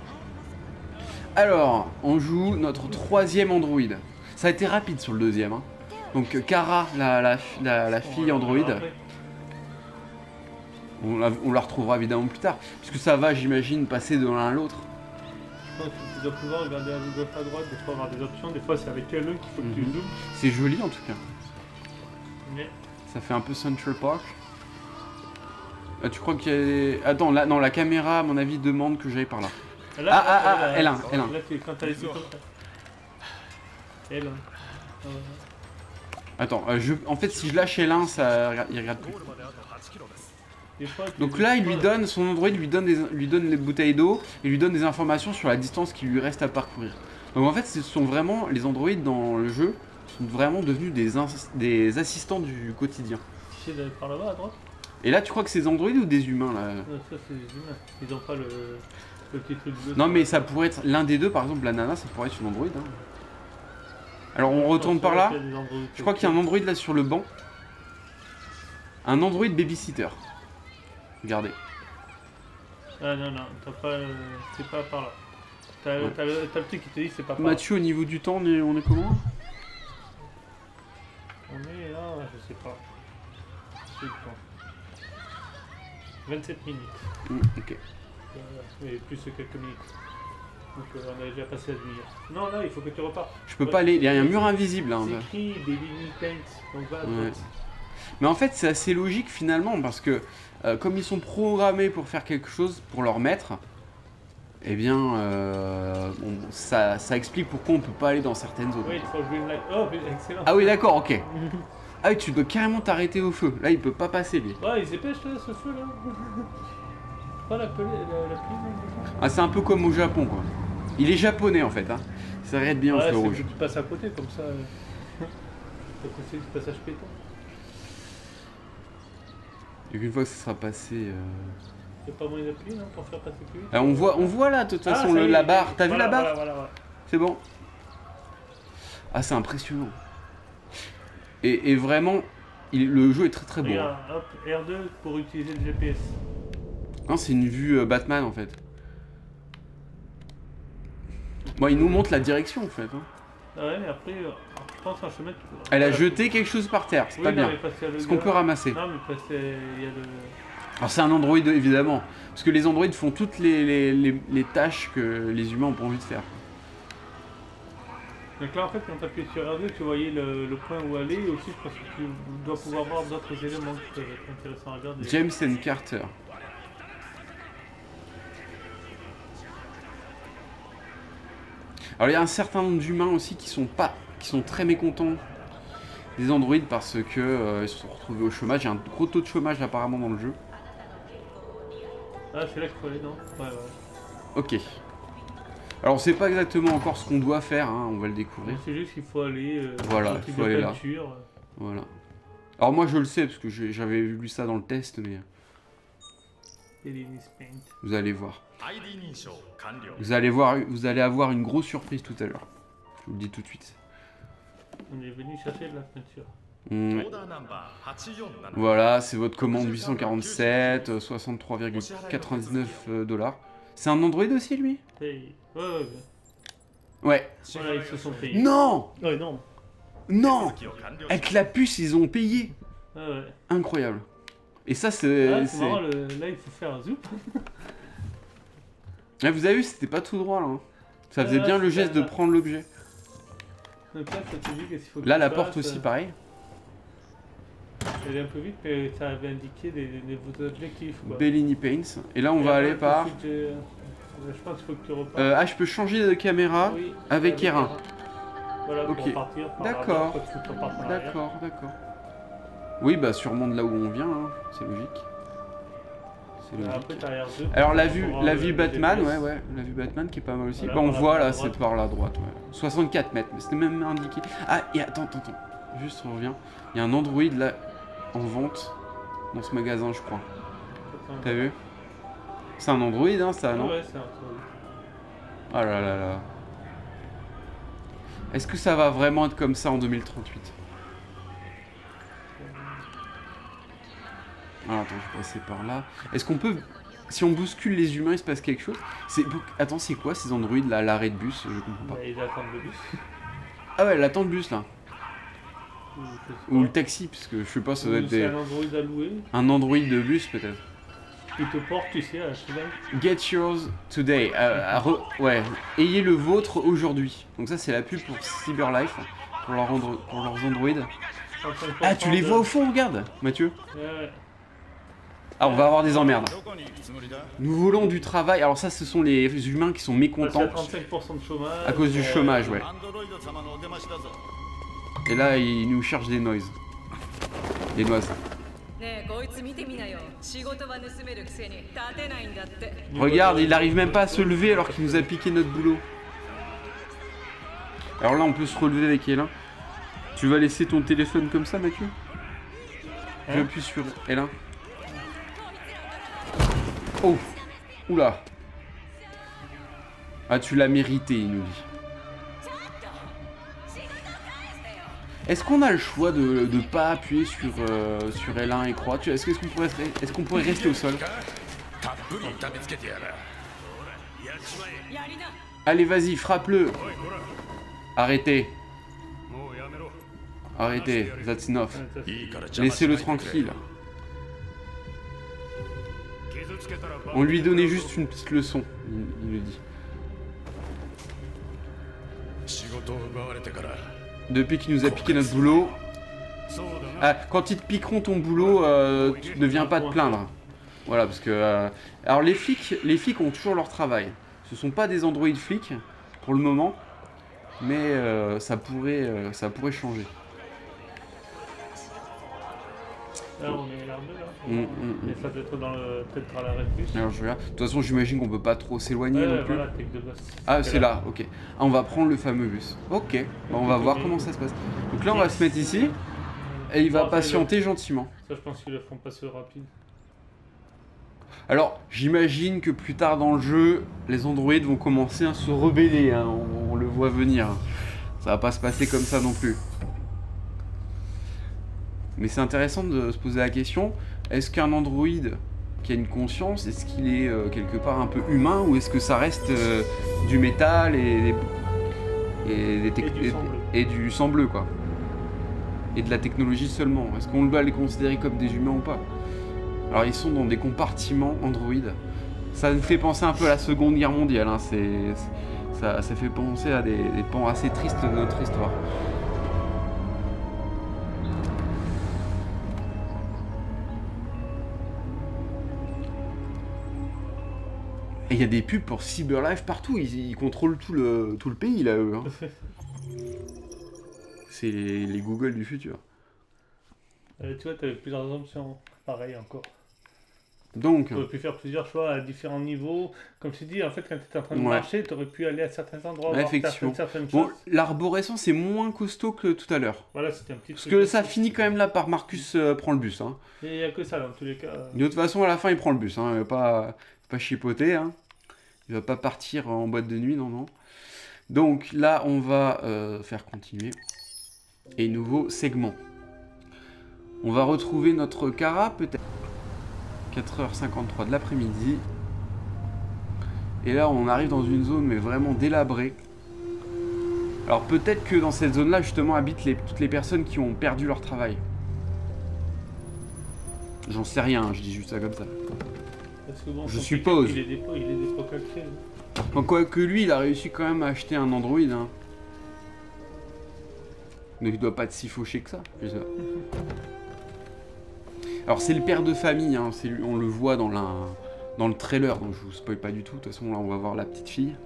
Alors, on joue notre 3e Android. Ça a été rapide sur le 2e. Hein. Donc Kara, la fille Android, on la retrouvera évidemment plus tard, puisque ça va, j'imagine, passer de l'un à l'autre. Je pense que tu dois pouvoir regarder à gauche à droite, des fois avoir des options, des fois c'est avec elle qu'il faut que tu zoomes. C'est joli en tout cas. Mais... Ça fait un peu Central Park. Tu crois qu'il y a... Attends, là, non, la caméra, à mon avis, demande que j'aille par là. Là, L1. Là, quand t'as les boutons, L1. Attends, en fait, si je lâche L1, il regarde plus. Donc là, il lui donne, son Android lui donne les bouteilles d'eau et lui donne des informations sur la distance qui lui reste à parcourir. Donc en fait, ce sont vraiment, les Androids dans le jeu sont vraiment devenus des assistants du quotidien. Tu sais d'aller par là-bas à droite? Et là, tu crois que c'est des Androids ou des humains là? Non, ça c'est des humains. Ils ont pas le petit truc bleu. Non, mais ça pourrait être l'un des deux, par exemple, la nana, ça pourrait être une Android. Hein. Alors on retourne par là. Je crois qu'il y a un Android là sur le banc. Un Android babysitter. Regardez. Ah non, t'as pas... c'est pas par là. T'as le truc qui te dit c'est pas par là. Mathieu, au niveau du temps, on est comment? On est là, je sais pas. C'est le temps. 27 minutes. Ok. mais plus quelques minutes. Donc on a déjà passé la demi-heure. Non, là, il faut que tu repartes. Je peux pas aller, il y a un mur invisible là. C'est écrit des lignes paint, donc va à Ouais. droite. Mais en fait, c'est assez logique finalement parce que comme ils sont programmés pour faire quelque chose, pour leur maître, eh bien, ça explique pourquoi on peut pas aller dans certaines zones. Oui, il faut green light. Oh, excellent. Ah oui, d'accord, ok. Ah oui, tu dois carrément t'arrêter au feu. Là, il peut pas passer lui. Ouais, ils épêchent là, ce feu là. Pas la pluie, Ah, c'est un peu comme au Japon quoi. Il est japonais en fait. Hein. Il s'arrête bien au ouais, feu c'est rouge. que tu passes à côté comme ça. À côté du passage péton. Et une fois que ça sera passé. Il n'y a pas moyen d'appuyer non, pour faire passer plus vite. Ah, on voit là de toute façon ça y est, la barre. T'as vu voilà, la barre voilà. C'est bon. Ah, c'est impressionnant. Et vraiment, le jeu est très très beau. Regarde, hop, R2 pour utiliser le GPS. Non, c'est une vue Batman en fait. Bon, il nous montre la direction en fait. Hein. Ah ouais, mais après, je pense qu'en chemin, tu peux... Elle a jeté quelque chose par terre, c'est Oui, pas non, bien. mais parce qu'il y a le Est-ce qu'on gars- peut ramasser? Non, mais parce qu'il y a le... Alors c'est un Android évidemment, parce que les androïdes font toutes les tâches que les humains ont pas envie de faire. Donc là, en fait, quand tu appuies sur R2, tu voyais le point où aller, et aussi, je pense que tu dois pouvoir voir d'autres éléments qui peuvent être intéressants à regarder. James and Carter. Alors il y a un certain nombre d'humains aussi qui sont très mécontents des androïdes parce que ils se sont retrouvés au chômage. Il y a un gros taux de chômage apparemment dans le jeu. Ah, c'est là qu'il faut aller, non? Ouais. Ok. Alors on sait pas exactement encore ce qu'on doit faire, hein, on va le découvrir. C'est juste qu'il faut aller... Voilà, dans le il type faut de aller là. peinture. Voilà. Alors moi je le sais parce que j'avais lu ça dans le test, mais Et les Nice Paint. vous allez voir. Vous allez avoir une grosse surprise tout à l'heure. Je vous le dis tout de suite. On est venu chercher de la peinture. Voilà, c'est votre commande 847, 63,99 $. C'est un Android aussi lui? Hey. Ouais. Ouais. Voilà, ils se sont payés. Non! Ouais, non. Non! Avec la puce, ils ont payé. Ouais. Incroyable. Et ça, c'est... Ah, c'est marrant, là, il faut faire un zoom. Ah, vous avez vu, c'était pas tout droit là. Hein. Ça faisait bien le geste de prendre l'objet. Donc là, ça te dit qu'est-ce qu'il faut que Là, tu la fasses, porte aussi, pareil. Elle est un peu vite, mais ça avait indiqué vos objectifs. Quoi. Bellini Paints. Et là, on Et va après, aller par... je pense qu'il faut que tu repartes. je peux changer de caméra Oui, avec R1. Voilà, pour Ok. repartir. par D'accord. là-bas, faut que tu repartes en arrière. D'accord. Oui, bah sûrement de là où on vient, hein. C'est logique. C'est logique. Après, t'as R2. Alors la pour vue voir le Batman, GPS. ouais, la vue Batman qui est pas mal aussi. Voilà, Bah on par la voit droite. là, c'est par la droite, ouais. 64 mètres, mais c'était même indiqué. Ah, et attends. Juste on revient. Il y a un Android là en vente dans ce magasin, je crois. T'as vu? C'est un Android, hein, ça, non? Ouais, c'est un truc. Oh là là. Est-ce que ça va vraiment être comme ça en 2038? Alors attends, je vais passer par là. Est-ce qu'on peut... Si on bouscule les humains, il se passe quelque chose? Attends, c'est quoi ces androïdes là, l'arrêt de bus? Je comprends pas. Bah, ils attendent le bus. Ah ouais, l'attente de bus là. Ou je sais Ou pas. le taxi, parce que je sais pas, ça doit Ou être c'est des... un Android à louer. un android de bus peut-être. Qui te porte, tu sais, à cheval. Get yours today. Ouais, ayez le vôtre aujourd'hui. Donc ça c'est la pub pour Cyberlife, pour leurs androïdes. Ah, tu les vois au fond, regarde, Mathieu. Ouais. Ah, on va avoir des emmerdes. Nous voulons du travail. Alors ça, ce sont les humains qui sont Parce mécontents qu'il y a 35% de chômage. à cause du chômage, ouais. Et là, ils nous cherchent des noises. Des noises. Regarde, il arrive même pas à se lever alors qu'il nous a piqué notre boulot. Alors là, on peut se relever avec L1. Tu vas laisser ton téléphone comme ça, Mathieu? J'appuie sur L1. Oh! Oula! Ah, tu l'as mérité, il nous dit. Est-ce qu'on a le choix de pas appuyer sur L1 et croix? Est-ce qu'on pourrait rester au sol? Allez, vas-y, frappe-le! Arrêtez! Arrêtez, that's enough. Laissez-le tranquille. On lui donnait juste une petite leçon, il le dit. Depuis qu'il nous a piqué notre boulot... Ah, quand ils te piqueront ton boulot, tu ne viens pas te plaindre. Voilà, parce que... alors les flics ont toujours leur travail. Ce sont pas des androïdes flics, pour le moment. Mais ça pourrait changer. Là, on est l'arme là. Et ça doit être peut-être à l'arrêt de bus. Alors je regarde. De toute façon, j'imagine qu'on peut pas trop s'éloigner non plus. Voilà, t'es que de gosse. Ah, c'est là, ok. Ah, on va prendre le fameux bus. Ok, bah, on va voir comment ça se passe. Donc là, on va se mettre ici. Et il va patienter gentiment. Ça, je pense qu'ils le font passer rapide. Alors, j'imagine que plus tard dans le jeu, les androïdes vont commencer à se rebeller. Hein. On le voit venir. Ça va pas se passer comme ça non plus. Mais c'est intéressant de se poser la question, est-ce qu'un androïde qui a une conscience, est-ce qu'il est quelque part un peu humain ou est-ce que ça reste du métal et du sang bleu quoi? Et de la technologie seulement. Est-ce qu'on doit les considérer comme des humains ou pas? Alors ils sont dans des compartiments androïdes. Ça me fait penser un peu à la Seconde Guerre mondiale. Hein. Ça fait penser à des pans assez tristes de notre histoire. Et il y a des pubs pour CyberLife partout, ils contrôlent tout le pays là, eux. Hein. C'est les Google du futur. Tu vois, tu avais plusieurs options, pareil encore. Donc... Tu aurais pu faire plusieurs choix à différents niveaux. Comme tu dis, en fait, quand tu étais en train de marcher, tu aurais pu aller à certains endroits, voir certaines bon, choses. l'arborescence est moins costaud que tout à l'heure. Voilà, c'était un petit Parce truc que aussi. ça finit quand même là par Marcus prend le bus. Hein. Il n'y a que ça, dans tous les cas. De toute façon, à la fin, il prend le bus. Hein. Il va pas chipoter. Hein. Il va pas partir en boîte de nuit, non, non. Donc là, on va faire continuer. Et nouveau segment. On va retrouver notre Kara, peut-être. 4h53 de l'après-midi. Et là, on arrive dans une zone, mais vraiment délabrée. Alors peut-être que dans cette zone-là, justement, habitent toutes les personnes qui ont perdu leur travail. J'en sais rien, je dis juste ça comme ça. Parce que bon, je suppose. Il est des procalqués. Quoique lui, il a réussi quand même à acheter un Android. Hein. Donc il doit pas être si fauché que ça. Je sais pas. Alors c'est le père de famille, hein. On le voit dans le trailer, donc je vous spoil pas du tout. De toute façon là on va voir la petite fille.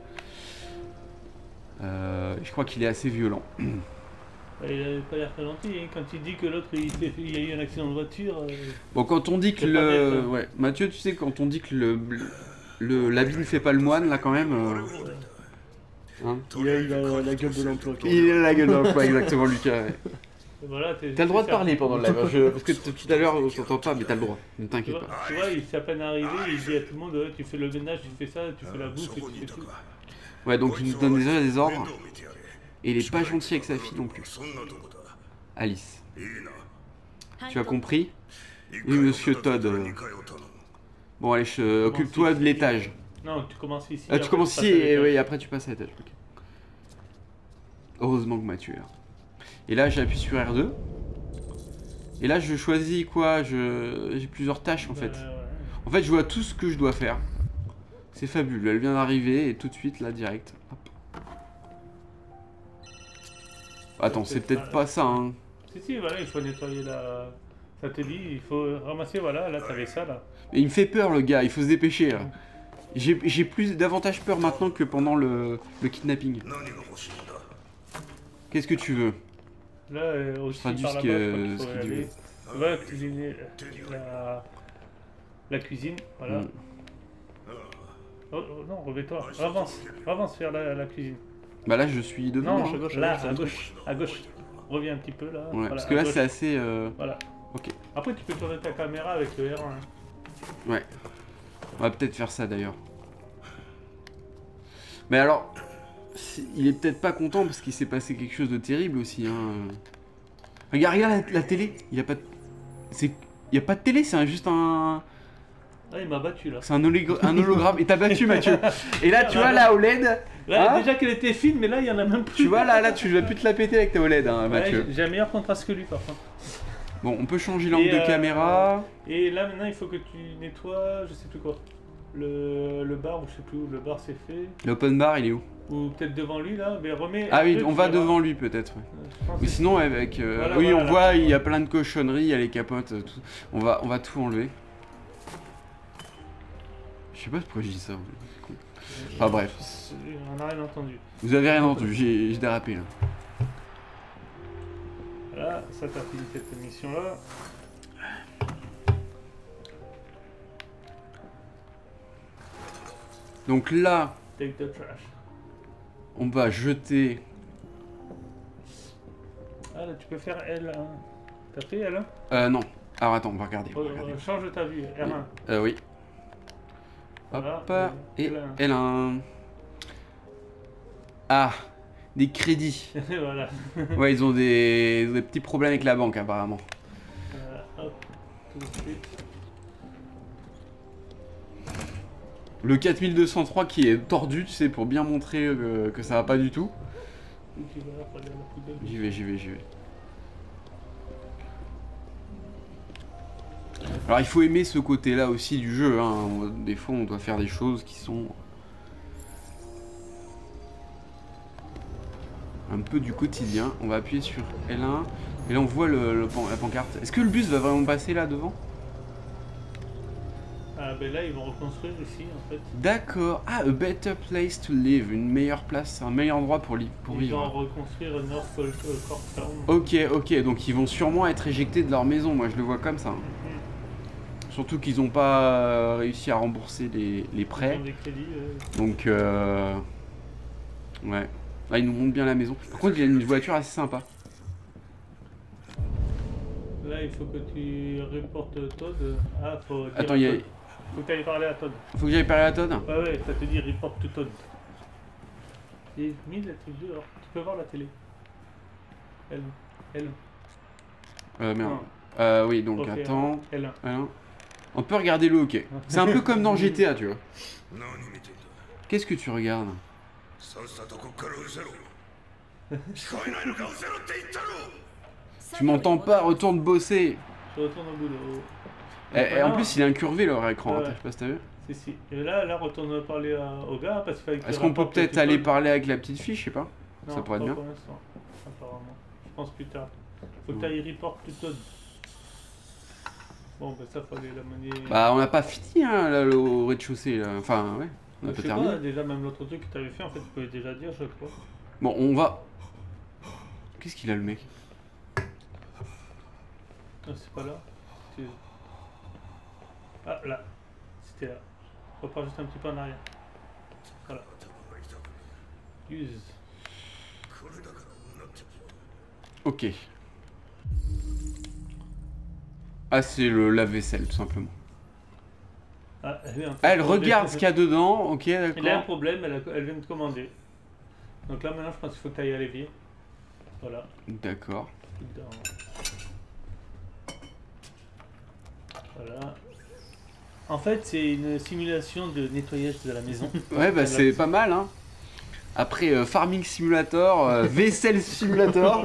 Je crois qu'il est assez violent. Il avait pas l'air très gentil, hein. Quand il dit que l'autre il y a eu un accident de voiture. Bon, quand on dit que ouais, Mathieu, tu sais, quand on dit que l'habit ne fait pas le moine, là quand même. Hein, il a la gueule de l'emploi. Il a la gueule de l'emploi, exactement, Lucas. Ouais. Voilà, t'as le droit de parler pendant le live, parce que tout à l'heure on s'entend pas, mais t'as le droit, ne t'inquiète pas. Tu vois, il s'est à peine arrivé, il dit à tout le monde, ouais, tu fais le ménage, tu fais ça, tu fais la bouffe, tu fais tout. Ouais, donc il nous donne déjà des ordres, et il est pas gentil avec sa fille non plus. Alice. Tu as compris? Oui, monsieur Todd. Bon, allez, occupe-toi de l'étage. Non, tu commences ici. Tu commences ici, et oui, après tu passes à l'étage. Okay. Heureusement que Mathieu est là. Et là, j'appuie sur R2. Et là, je choisis quoi? J'ai plusieurs tâches en fait. En fait, je vois tout ce que je dois faire. C'est fabuleux. Elle vient d'arriver et tout de suite, là, direct. Hop. Attends, c'est peut-être pas ça, hein. Si, voilà, il faut nettoyer la... Ça te dit, il faut ramasser, voilà, là, t'avais ça, là. Mais il me fait peur, le gars, il faut se dépêcher, là. J'ai davantage peur maintenant que pendant le kidnapping. Qu'est-ce que tu veux? Là, aussi, par là-bas, il faut aller. Va cuisiner la cuisine, voilà. Oh, non, revais-toi, avance vers la cuisine. Bah là, je suis devant. Non, là, à gauche. Reviens un petit peu, là. Ouais, voilà, parce que là, c'est assez... Voilà. Ok. Après, tu peux tourner ta caméra avec le R1. Hein. Ouais. On va peut-être faire ça, d'ailleurs. Mais alors... Il est peut-être pas content parce qu'il s'est passé quelque chose de terrible aussi. Hein. Regarde la télé. Il n'y a pas de... Il y a pas de télé, c'est juste un... Ah, il m'a battu là. C'est un hologramme. Et t'as battu, Mathieu. Et là, tu vois, la OLED... Là, déjà qu'elle était fine, mais là, il y en a même plus. Tu vois, là, tu vas plus te la péter avec ta OLED, hein, Mathieu. Ouais, j'ai un meilleur contraste que lui, par contre. Bon, on peut changer l'angle Et, de caméra. Et là maintenant il faut que tu nettoies, je sais plus quoi. Le bar, ou je sais plus où, le bar c'est fait. L'open bar, il est où? Ou peut-être devant lui là, mais remets. Ah oui, R2, on tu va verras. devant lui peut-être. Ouais. Je pense Ou que sinon avec... Voilà, oui, voilà, on là. voit, il y a plein de cochonneries, il y a les capotes, tout. On va tout enlever. Je sais pas pourquoi je dis ça. Enfin bref. On n'a rien entendu. Vous avez rien entendu, j'ai dérapé là. Voilà, ça t'as fini cette émission là. Donc là, Take the trash. on va jeter... Ah là tu peux faire L1. T'as fait L1? non. Alors attends, on va regarder. On va regarder. Change ta vue, R1. Oui. Hop, Voilà, et L1. L1. Ah, des crédits. Voilà. Ouais, ils ont des petits problèmes avec la banque apparemment. Hop, tout de suite. Le 4203 qui est tordu, tu sais, pour bien montrer que ça va pas du tout. Où tu vas pour aller à la poubelle. J'y vais. Alors il faut aimer ce côté-là aussi du jeu, hein. Des fois on doit faire des choses qui sont un peu du quotidien. On va appuyer sur L1 et là on voit la pancarte. Est-ce que le bus va vraiment passer là devant? Ah ben là ils vont reconstruire ici en fait. D'accord. Ah, a better place to live, une meilleure place, un meilleur endroit pour Ils vont vivre. reconstruire North Court Town. Ok, donc ils vont sûrement être éjectés de leur maison, moi je le vois comme ça. Surtout qu'ils n'ont pas réussi à rembourser les prêts. Ils ont des crédits. Donc, ouais. Là, ils nous montrent bien la maison. Par contre, il y a une voiture assez sympa. Là il faut que tu reportes Todd. Ah faut dire Attends, à il y a... Todd. Faut que tu ailles parler à Todd. Faut que j'aille parler à Todd. Ouais, ça te dit report to Todd. J'ai mis le truc dehors. Tu peux voir la télé. Elle. Merde. Non. Oui, donc Ok, attends. L1. Hein. On peut regarder le hockey. C'est un peu comme dans GTA, tu vois. Qu'est-ce que tu regardes? Tu m'entends pas, retourne bosser. Je retourne au boulot. Et en plus, il est incurvé leur écran, hein, Ouais. je sais pas si t'as vu. Si. Et là, retourne parler au gars parce qu'il fallait que tu Est-ce qu'on peut rapportes peut-être tout aller Todd. parler avec la petite fille, je sais pas. Non, Ça pourrait être pas bien. pour l'instant, apparemment. Je pense plus tard. Faut que tu ailles report to Todd. Bon, ben ça, faut aller la manier. Bah, on n'a pas fini, hein, là, au rez-de-chaussée, là. Enfin, ouais, on a Je pas sais terminé. pas, déjà, même l'autre truc que tu avais fait, en fait, tu pouvais déjà dire, je crois. Bon, on va... Qu'est-ce qu'il a, le mec? Non, c'est pas là. C'est- Ah, là. C'était là. Repars juste un petit peu en arrière. Voilà. Use. Ok. Ah, c'est le lave-vaisselle, tout simplement. Ah, elle est en train Ah, elle de- regarde ce qu'il y a dedans, ok, Il a un d'accord. problème, elle vient de commander. Donc là, maintenant, je pense qu'il faut que tu ailles à l'évier. Voilà. D'accord. Voilà. En fait, c'est une simulation de nettoyage de la maison. Ouais, bah c'est pas mal, hein. Après Farming Simulator, Vaisselle Simulator.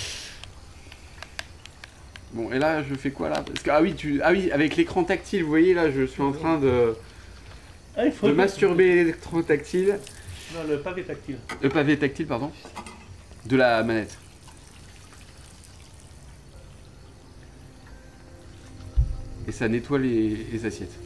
Bon, et là, je fais quoi, là? Parce que, ah oui, avec l'écran tactile, vous voyez, là, je suis en train de Ah, il faut masturber l'écran tactile. Non, le pavé tactile. Le pavé tactile, pardon. De la manette. Et ça nettoie les assiettes.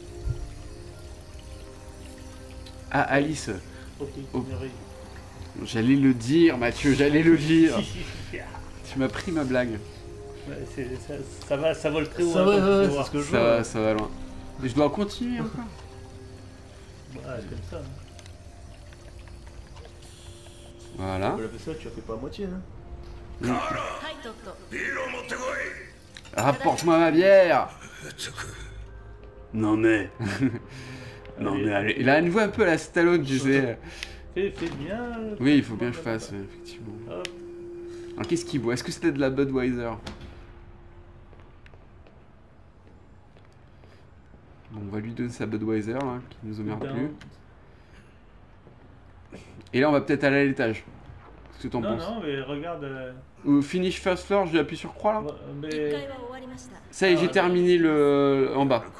Ah, Alice. Ok, Oh. merveille. J'allais le dire, Mathieu, j'allais le dire. Tu m'as pris ma blague. Ouais, ça vole très haut. Ça hein, va, comme tu ouais, peux c'est voir. ce que je vois. Ça va loin. Mais je dois continuer encore. Ouais, comme ça. hein. Voilà. La vaisselle, tu as fait pas à moitié, hein. Rapporte-moi ma bière. Non mais... non mais allez. Il a une voix un peu à la Stallone, tu sais. Fais bien. Oui, il faut bien que je fasse, effectivement. Hop. Alors qu'est-ce qu'il boit? Est-ce que c'était de la Budweiser? Bon, on va lui donner sa Budweiser, là, qui nous emmerde plus. Et là, on va peut-être aller à l'étage. Qu'est-ce que t'en Non, penses? non, mais regarde. Finish first floor, je appuie sur croix là. Mais. Ça y est, j'ai terminé le en bas.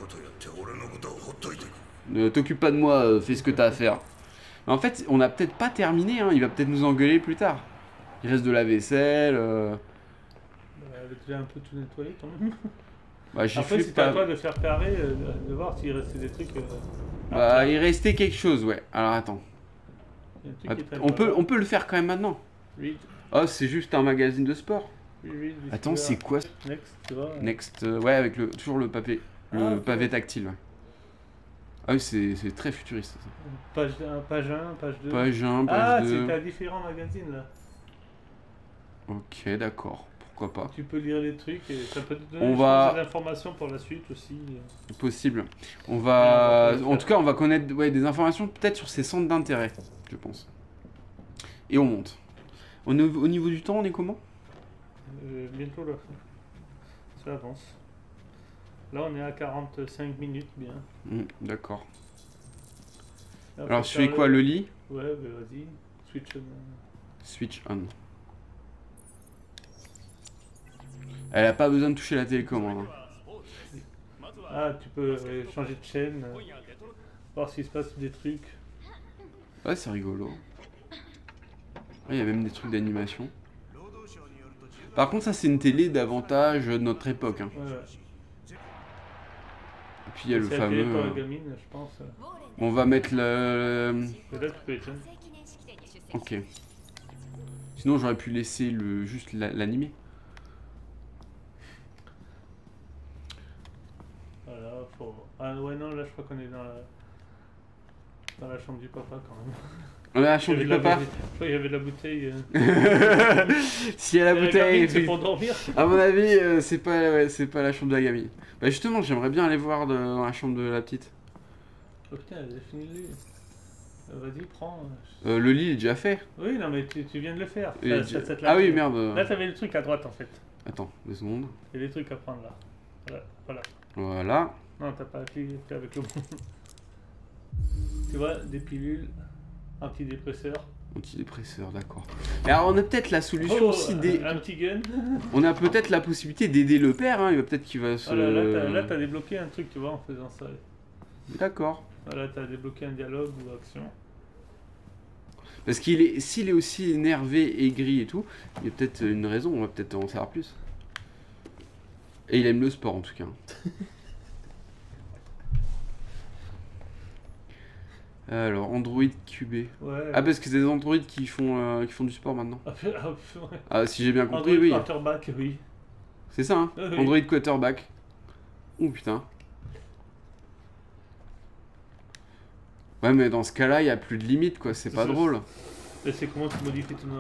Ne t'occupe pas de moi, fais ce que t'as à faire. Mais en fait, on a peut-être pas terminé, hein. Il va peut-être nous engueuler plus tard. Il reste de la vaisselle. Elle a déjà un peu tout nettoyé quand même. Bah, j'ai Après, fait c'était à pas. toi de faire carré, de voir s'il restait des trucs. Bah, il restait quelque chose, ouais. Alors attends. Il y a un truc qui traîne On pas là. peut le faire quand même maintenant. Read, Oh, c'est juste un magazine de sport. read, Attends, whisper. c'est quoi? Next, tu vois. Next, ouais, avec toujours le pavé, Ah, ok. pavé tactile. Ouais. Ah oui, c'est très futuriste. Ça. Page 1, page 1, page 2. Page 1, Ah, page 2. c'est à différents magazines là. Ok, d'accord. Pourquoi pas. Tu peux lire les trucs et ça peut te donner On je va- pense, des informations pour la suite aussi. Possible. On Et on va. va pas le En tout cas, on va connaître des informations peut-être sur ces centres d'intérêt, je pense. Et on monte. Au niveau du temps, on est comment? Bientôt la fin. Ça avance. Là, on est à 45 minutes bien. D'accord. Là, Alors, faut je fais faire quoi, le lit? Ouais, bah vas-y. Switch on. Switch on. Elle a pas besoin de toucher la télécommande. Hein. Ah, tu peux changer de chaîne. Voir s'il se passe des trucs. Ouais, c'est rigolo. Il y a même des trucs d'animation. Par contre, ça, c'est une télé davantage de notre époque. Hein. Ouais, ouais. Et puis, il y a le C'est la télé fameux. pour la gamine, je pense. On va mettre le. Et là, tu peux éteindre. Ok. Sinon, j'aurais pu laisser juste l'animer. Voilà, faut. Ah ouais, non, là, je crois qu'on est dans la chambre du papa quand même. On a la chambre Il du y avait papa. Je crois qu'il y avait de la bouteille. Si elle a la Et bouteille. gamine, c'est pour dormir. À mon avis, c'est pas la chambre de la gamine. Bah, justement, j'aimerais bien aller voir dans la chambre de la petite. Oh putain, elle a fini le lit. Vas-y, prends. Le lit est déjà fait. Oui, non, mais tu viens de le faire. Et Ça te Ah l'a oui, fait. merde. Là, t'avais le truc à droite en fait. Attends, 2 secondes. Il y a des trucs à prendre là. Voilà. Voilà. Voilà. Non, t'as pas appuyé avec le bon. Tu vois, des pilules, antidépresseurs. Antidépresseur, d'accord. Et alors, on a peut-être la solution aussi un petit gun. On a peut-être la possibilité d'aider le père. Hein. Il va peut-être qu'il va se. Voilà, là, t'as débloqué un truc, tu vois, en faisant ça. D'accord. Voilà, t'as débloqué un dialogue ou action. Parce s'il est aussi énervé, aigri et tout, il y a peut-être une raison. On va peut-être en savoir plus. Et il aime le sport en tout cas. Alors, Android QB. Ouais. Ah, parce que c'est des Android qui font du sport maintenant. Ouais. Ah, si j'ai bien compris, Android oui. quarterback, oui. C'est ça, hein. Oui. Android quarterback. Oh putain. Ouais, mais dans ce cas-là, il n'y a plus de limite, quoi. C'est pas C'est- drôle. Et c'est comment tu modifies ton.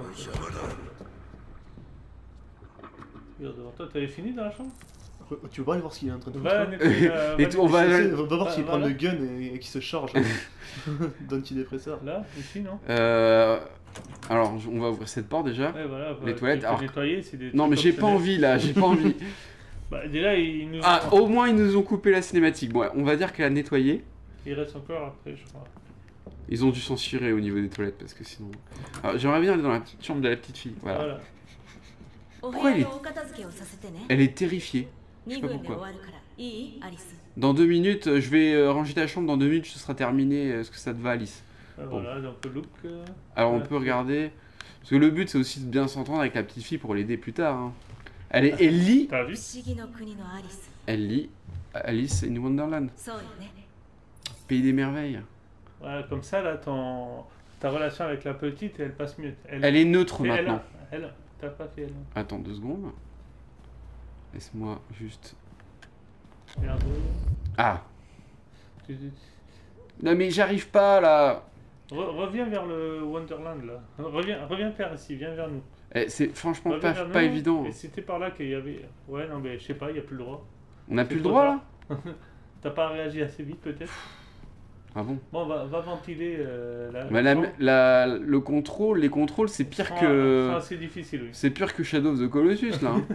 Regarde devant toi, t'avais fini dans la chambre? Tu veux pas aller voir ce qu'il est en train de Va faire nettoyer, Et on va- Va voir s'il prend voilà. le gun et qu'il se charge d'antidépresseur. Là, ici, non? Alors, on va ouvrir cette porte déjà. Ouais, voilà. Les toilettes, tu peux alors- nettoyer, c'est des Non, mais trucs j'ai pas optionnels. envie là, j'ai pas envie. Bah, déjà, ils nous. Ah, au moins ils nous ont coupé la cinématique. Bon, ouais, on va dire qu'elle a nettoyé. Il reste encore après, je crois. Ils ont dû censurer au niveau des toilettes parce que sinon. Alors, j'aimerais bien aller dans la petite chambre de la petite fille. Voilà. Voilà. Pourquoi elle est terrifiée. Je sais pas pourquoi. Dans 2 minutes, je vais ranger ta chambre. Dans 2 minutes, ce sera terminé. Est-ce que ça te va, Alice? Bon. Voilà, donc look. Alors, on Ouais. peut regarder. Parce que le but, c'est aussi de bien s'entendre avec la petite fille pour l'aider plus tard. Hein. Elle lit. T'as vu? Elle lit Alice in Wonderland. Pays des merveilles. Ouais, comme ça, là, ta relation avec la petite, elle passe mieux. Elle est neutre Et maintenant. t'as pas fait elle. Attends 2 secondes. Laisse-moi juste. Regarde. Ah. Tu- Non mais j'arrive pas là. Reviens vers le Wonderland, là. Reviens vers ici, viens vers nous. C'est franchement Reviens pas, vers pas nous. évident. Et c'était par là qu'il y avait. Ouais, non, mais je sais pas, il n'y a plus le droit. On a C'est plus le trop droit là? T'as pas réagi assez vite, peut-être? Ah bon? Bon, va ventiler la. Bah, chambre. le contrôle, les contrôles c'est pire Sont que. assez difficile, oui. C'est pire que Shadow of the Colossus là. Hein.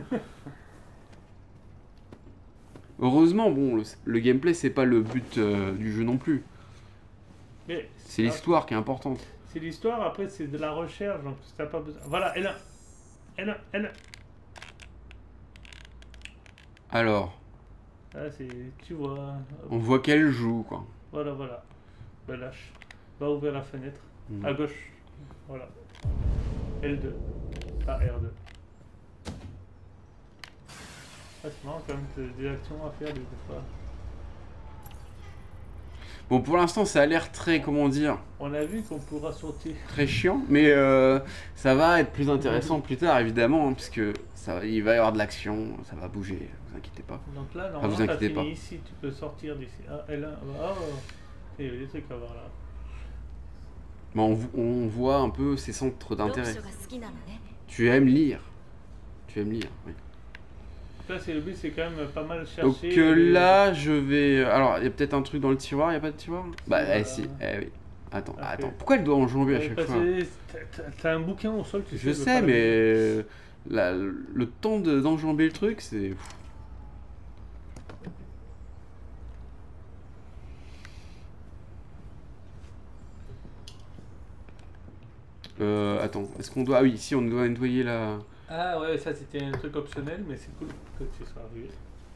Heureusement, bon, le gameplay c'est pas le but du jeu non plus. Mais C'est l'histoire qui est importante. C'est l'histoire, après c'est de la recherche, donc t'as pas besoin. Voilà, L1. L1. Alors, Ah, c'est. Tu vois. on voit qu'elle joue, quoi. Voilà. Bah, lâche. Va ouvrir la fenêtre. Mhm. À gauche. Voilà. L2. Ah, R2. Ah, c'est marrant quand même, t'as des actions à faire des fois. Bon, pour l'instant, ça a l'air très, comment dire, On a vu qu'on pourra sauter. très chiant, mais ça va être plus intéressant plus tard, évidemment, hein, puisque il va y avoir de l'action, ça va bouger, vous inquiétez pas. Donc là, vous normalement, t'as inquiétez fini pas. ici, tu peux sortir d'ici. Ah, L1. Oh, il y avait des trucs à voir là. Bon, on voit un peu ses centres 読 d'intérêt. 書が好きなのね。 Tu aimes lire. Tu aimes lire, oui. Là, c'est le but, c'est quand même pas mal chercher. Donc là, je vais... Alors, il y a peut-être un truc dans le tiroir, il n'y a pas de tiroir? Bah, Voilà. si, oui. Attends, Ok. attends. Pourquoi elle doit enjamber à chaque fois? T'as un bouquin au sol, tu sais. Je sais, mais... le temps d'enjamber le truc, c'est... Attends, est-ce qu'on doit... Ah oui, si, on doit nettoyer la... Ah ouais, ça c'était un truc optionnel, mais c'est cool que tu sois arrivé.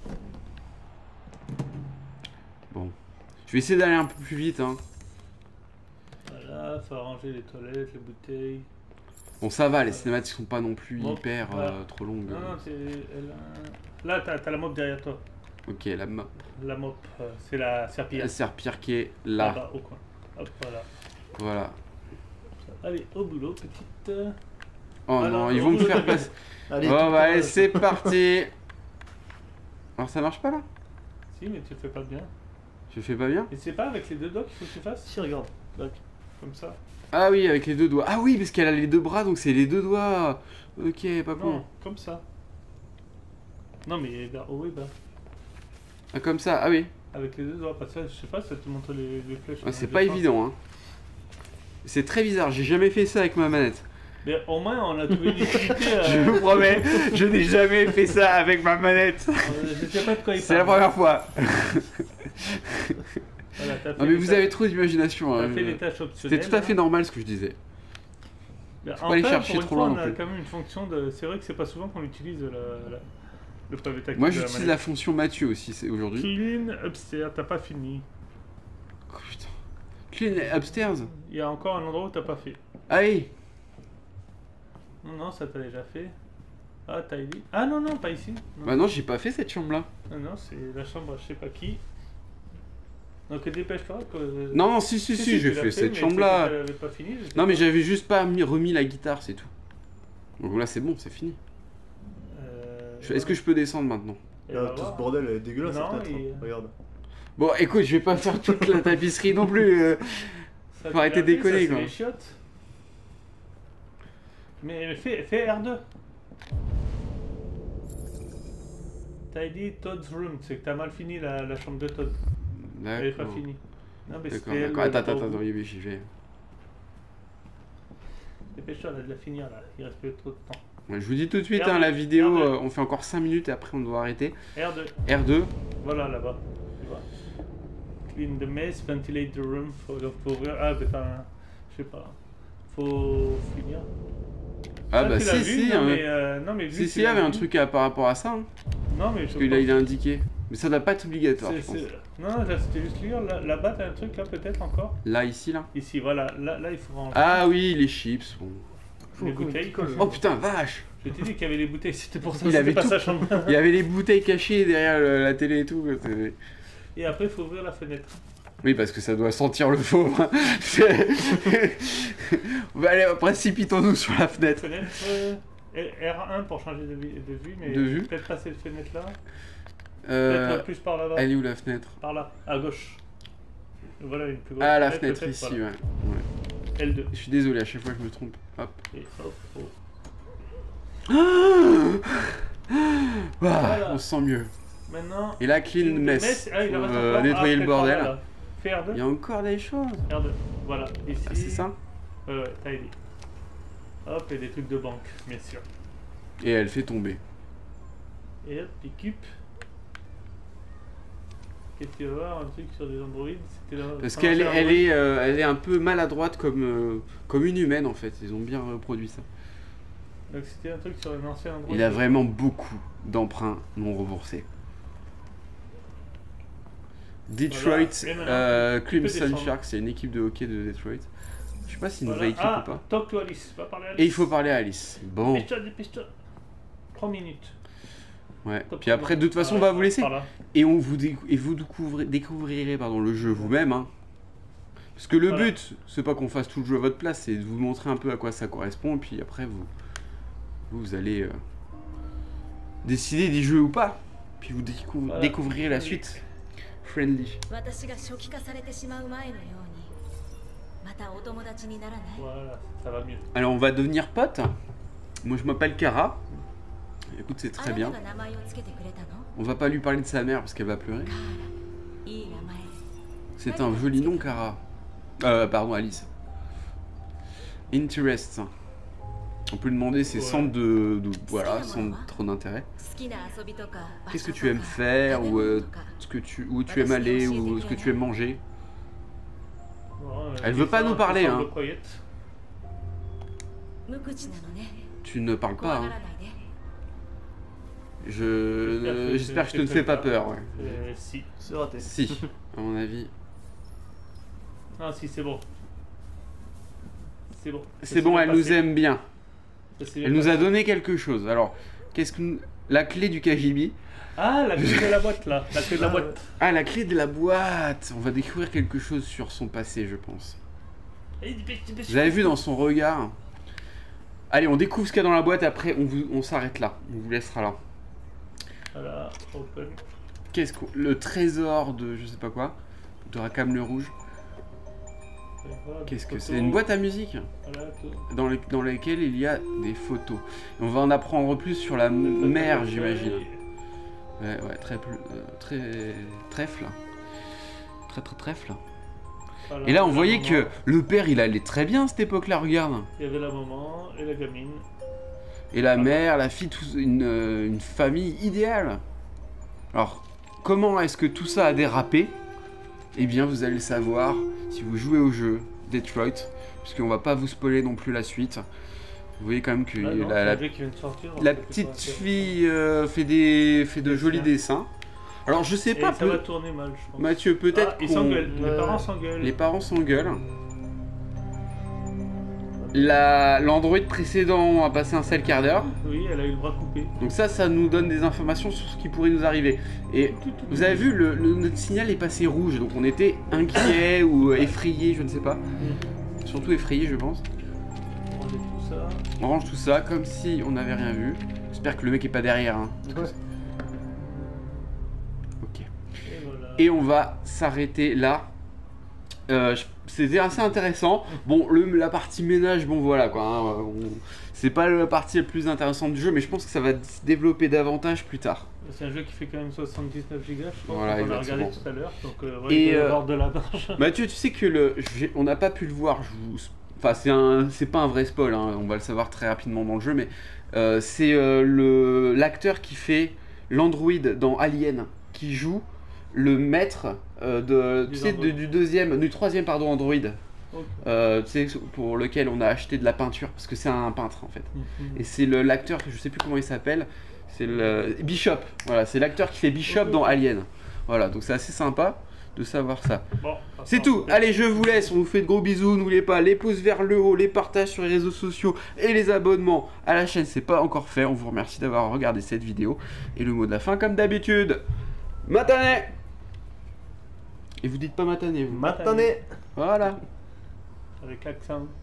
Bon. Je vais essayer d'aller un peu plus vite, hein. Voilà, faut arranger les toilettes, les bouteilles. Bon, ça va, les cinématiques sont pas non plus Bon, hyper voilà. trop longues. Non, non, là, t'as la mop derrière toi. Ok, la map. La mop, c'est la serpillière. La serpillère qui est là. Là-bas, au coin. Hop, voilà. Voilà. Allez, au boulot, petite. Oh Alors, non, ils au vont me boulot, faire ta gueule. passer. Allez, Bon, tout bah, allez, le temps, c'est parti. Alors, ça marche pas là? Si, mais tu le fais pas bien. Je fais pas bien? Et c'est pas avec les deux doigts qu'il faut que tu fasses? Si, regarde. Tac. Comme ça. Ah oui, avec les deux doigts. Ah oui, parce qu'elle a les deux bras, donc c'est les deux doigts. Ok, pas con. Non, comme ça. Non, mais vers haut et bas. Ah, comme ça, ah oui. Avec les deux doigts, parce que ça, je sais pas, ça te montre les flèches. Ah, c'est Je pas pense. évident, hein. C'est très bizarre, j'ai jamais fait ça avec ma manette. Mais au moins, on a trouvé une utilité. Je vous promets, je n'ai jamais fait ça avec ma manette. Je sais pas de quoi il C'est la parle. première fois. Voilà, t'as fait Non mais les vous tâches- avez trop d'imagination. T'as hein. fait les tâches optionnelles. C'était tout à fait normal ce que je disais. Mais faut pas aller enfin, chercher pour une trop fois, loin on non a plus. quand même une fonction de. C'est vrai que c'est pas souvent qu'on utilise le pavé tactile. Moi de j'utilise la manette. fonction Mathieu aussi c'est aujourd'hui. Clean upstairs, t'as pas fini. Oh putain. Clean upstairs. Il y a encore un endroit où t'as pas fait. Ah oui. Non, non, ça t'as déjà fait. Ah, t'as dit. Ah non, non, pas ici. Non, Bah non j'ai pas fait cette chambre là. non, non, c'est la chambre, je sais pas qui. Donc dépêche-toi. Que... Non si si si, j'ai tu l'as fait cette mais chambre c'est là. que t'avais pas fini, je sais Non mais pas. j'avais juste pas remis la guitare c'est tout. Donc là c'est bon c'est fini. Est-ce que je peux descendre maintenant? Et Là, va tout ce voir. bordel est dégueulasse, Non, peut-être. il- Regarde. Bon écoute je vais pas faire toute la tapisserie non plus. Ça, Faut arrêter de tu l'as fait, déconner, ça, quoi. c'est les chiottes. Mais fais R2. T'as dit Todd's room, c'est que t'as mal fini la chambre de Todd. Elle est pas D'accord. finie. Non mais D'accord, c'était elle, d'accord. le- Attends, le- attends, oui, oui, j'y vais. Dépêche-toi là, de la finir là, il reste plus trop de temps. Ouais, je vous dis tout de suite, R2, hein, la vidéo, R2. on fait encore 5 minutes et après on doit arrêter. R2, R2. voilà là-bas. Tu vois. Clean the mess, ventilate the room, faut ouvrir. Ah, enfin, je sais pas. Faut finir. Ah Ça, bah tu l'as si, vu, si, non, hein. mais, non, mais vu Si, que si, tu il y l'as avait un vu- truc par rapport à ça, hein, Non, mais parce je qu'il a, pense- il a indiqué. Mais ça doit pas être obligatoire, c'est- je pense. c'est- Non, là c'était juste lire. Là-bas, t'as un truc là peut-être encore. Là, ici, là. Ici, voilà. Là, il faut ranger Ah oui, les chips, bon. les bouteilles. Oh putain, vache. Je t'ai dit qu'il y avait les bouteilles, c'était pour ça. Il C'était avait pas tout. sa chambre. Il y avait les bouteilles cachées derrière la télé et tout. c'est- Et après, il faut ouvrir la fenêtre. Oui, parce que ça doit sentir le faux. hein. C'est- On va aller, précipitons-nous sur la fenêtre. Fenêtre R1 pour changer de vue, mais De vue. peut-être pas cette fenêtre-là. Euh, Peut-être plus par là-bas. elle est où la fenêtre? Par là, à gauche. Voilà une plus grosse. Ah, la fenêtre peut-être, ici, voilà. ouais. L2. Je suis désolé, à chaque fois je me trompe. Hop. Et hop, hop. Ah, on se sent mieux. Maintenant. Et là, clean mess. Ah, il Faut, reste encore. nettoyer le peut-être par bordel. là, là. Fais R2. Il y a encore des choses. R2. Voilà. Ici. Ah, c'est ça? Ouais, t'as aidé. Hop, et des trucs de banque, bien sûr. Et elle fait tomber. Et hop, pick up. Et tu vas voir un truc sur des androïdes, c'était là. Parce qu'elle elle est un peu maladroite comme une humaine en fait. Ils ont bien reproduit ça. Donc c'était un truc sur un ancien androïde. Il a vraiment beaucoup d'emprunts non remboursés. Detroit Voilà. Crimson descendre. Sharks, c'est une équipe de hockey de Detroit. Je sais pas s'il nous Voilà. rééquipe ou pas. Talk to Alice, va parler à Alice. Et il faut parler à Alice. Bon, Dépêche-toi, dépêche-toi. 3 minutes. ouais. Top Puis après, de toute façon, on va vous laisser. Par là. Et vous découvrirez le jeu vous-même. Hein. Parce que le Voilà. but, c'est pas qu'on fasse tout le jeu à votre place, c'est de vous montrer un peu à quoi ça correspond. Et puis après, vous allez décider d'y jouer ou pas. Puis vous Voilà. découvrirez la Friendly. suite. Friendly. 私が初期化されてしまう前のようにまたお友達にならない Voilà, ça va mieux. Alors, on va devenir potes. Moi, je m'appelle Kara. Écoute, c'est あ très なた bien. が名前をつけてくれたの On va pas lui parler de sa mère parce qu'elle va pleurer. カーラいい名前 C'est un joli nom, Kara. Pardon, Alice. Interest. On peut lui demander ses Ouais. centres voilà, centres d'intérêt. 好きな遊びとか Qu'est-ce que tu aimes faire ou où tu aimes aller ou ce que tu aimes manger. Bon, Elle veut pas nous parler, hein. 無口なのね Tu ne parles 怖 pas. が Hein. らないで J'espère que je te ne fais pas peur. Ouais. Si. C'est raté. Si, à mon avis. Ah si, c'est bon. C'est bon. C'est bon, elle nous aime bien. Elle Elle nous a donné quelque chose. Alors, qu'est-ce que la clé du KGB? Ah, la clé de la boîte là. La clé de la boîte. Ah, la clé de la boîte. On va découvrir quelque chose sur son passé, je pense. Allez, dépêche, dépêche. Vous avez vu dans son regard. Allez, on découvre ce qu'il y a dans la boîte. Après, on s'arrête là. On vous laissera là. Voilà, open. Qu'est-ce que le trésor de je sais pas quoi, de Rakam le Rouge. Voilà, Qu'est-ce que photos. c'est? Une boîte à musique Voilà, tout. dans laquelle il y a des photos. Et on va en apprendre plus sur la mer, j'imagine. Ouais, trèfle. Très trèfle. Voilà, Et là, on la voyait maman. que le père, il allait très bien à cette époque-là, regarde. Il y avait la maman et la gamine. Et la mère, la fille, une famille idéale. Alors, comment est-ce que tout ça a dérapé? Eh bien, vous allez le savoir si vous jouez au jeu Detroit, puisqu'on va pas vous spoiler non plus la suite. Vous voyez quand même que Ah non, la c'est le qui vient de sortir, la en fait, petite c'est pas- fille fait de jolis dessins. Alors, je sais Et pas, ça va tourner mal, je pense. Mathieu, peut-être Ah, ils qu'on- s'engueulent. Les parents s'engueulent. les parents s'engueulent. L'android précédent a passé un sale quart d'heure. Oui, elle a eu le bras coupé. Donc ça nous donne des informations sur ce qui pourrait nous arriver. Et vous avez vu, notre signal est passé rouge, donc on était inquiet ou effrayé, je ne sais pas. Surtout effrayé, je pense. On range tout ça. On range tout ça comme si on n'avait rien vu. J'espère que le mec est pas derrière. Hein. Ouais. Ok. Et voilà. Et on va s'arrêter là. C'était assez intéressant. Bon, la partie ménage, bon voilà quoi. Hein, c'est pas la partie la plus intéressante du jeu, mais je pense que ça va se développer davantage plus tard. C'est un jeu qui fait quand même 79 gigas, je pense. Voilà, on l'a exactement. regardé tout à l'heure. Donc, Et, il doit y avoir de la marge. Mathieu, tu sais que on n'a pas pu le voir. Enfin, c'est pas un vrai spoil. Hein, on va le savoir très rapidement dans le jeu, mais c'est l'acteur qui fait l'android dans Alien, qui joue le maître du troisième pardon android. Ok. Tu sais, pour lequel on a acheté de la peinture parce que c'est un peintre en fait. Mhm. Et c'est l'acteur que je sais plus comment il s'appelle. C'est le Bishop. Voilà, c'est l'acteur qui fait Bishop Ok. dans Alien. Voilà, donc c'est assez sympa de savoir ça. Bon, C'est tout. Allez, je vous laisse. On vous fait de gros bisous. N'oubliez pas les pouces vers le haut, les partages sur les réseaux sociaux et les abonnements à la chaîne. C'est pas encore fait. On vous remercie d'avoir regardé cette vidéo. Et le mot de la fin, comme d'habitude, Matane. Et vous dites pas Matane, vous. Matané. Voilà. Avec l'accent.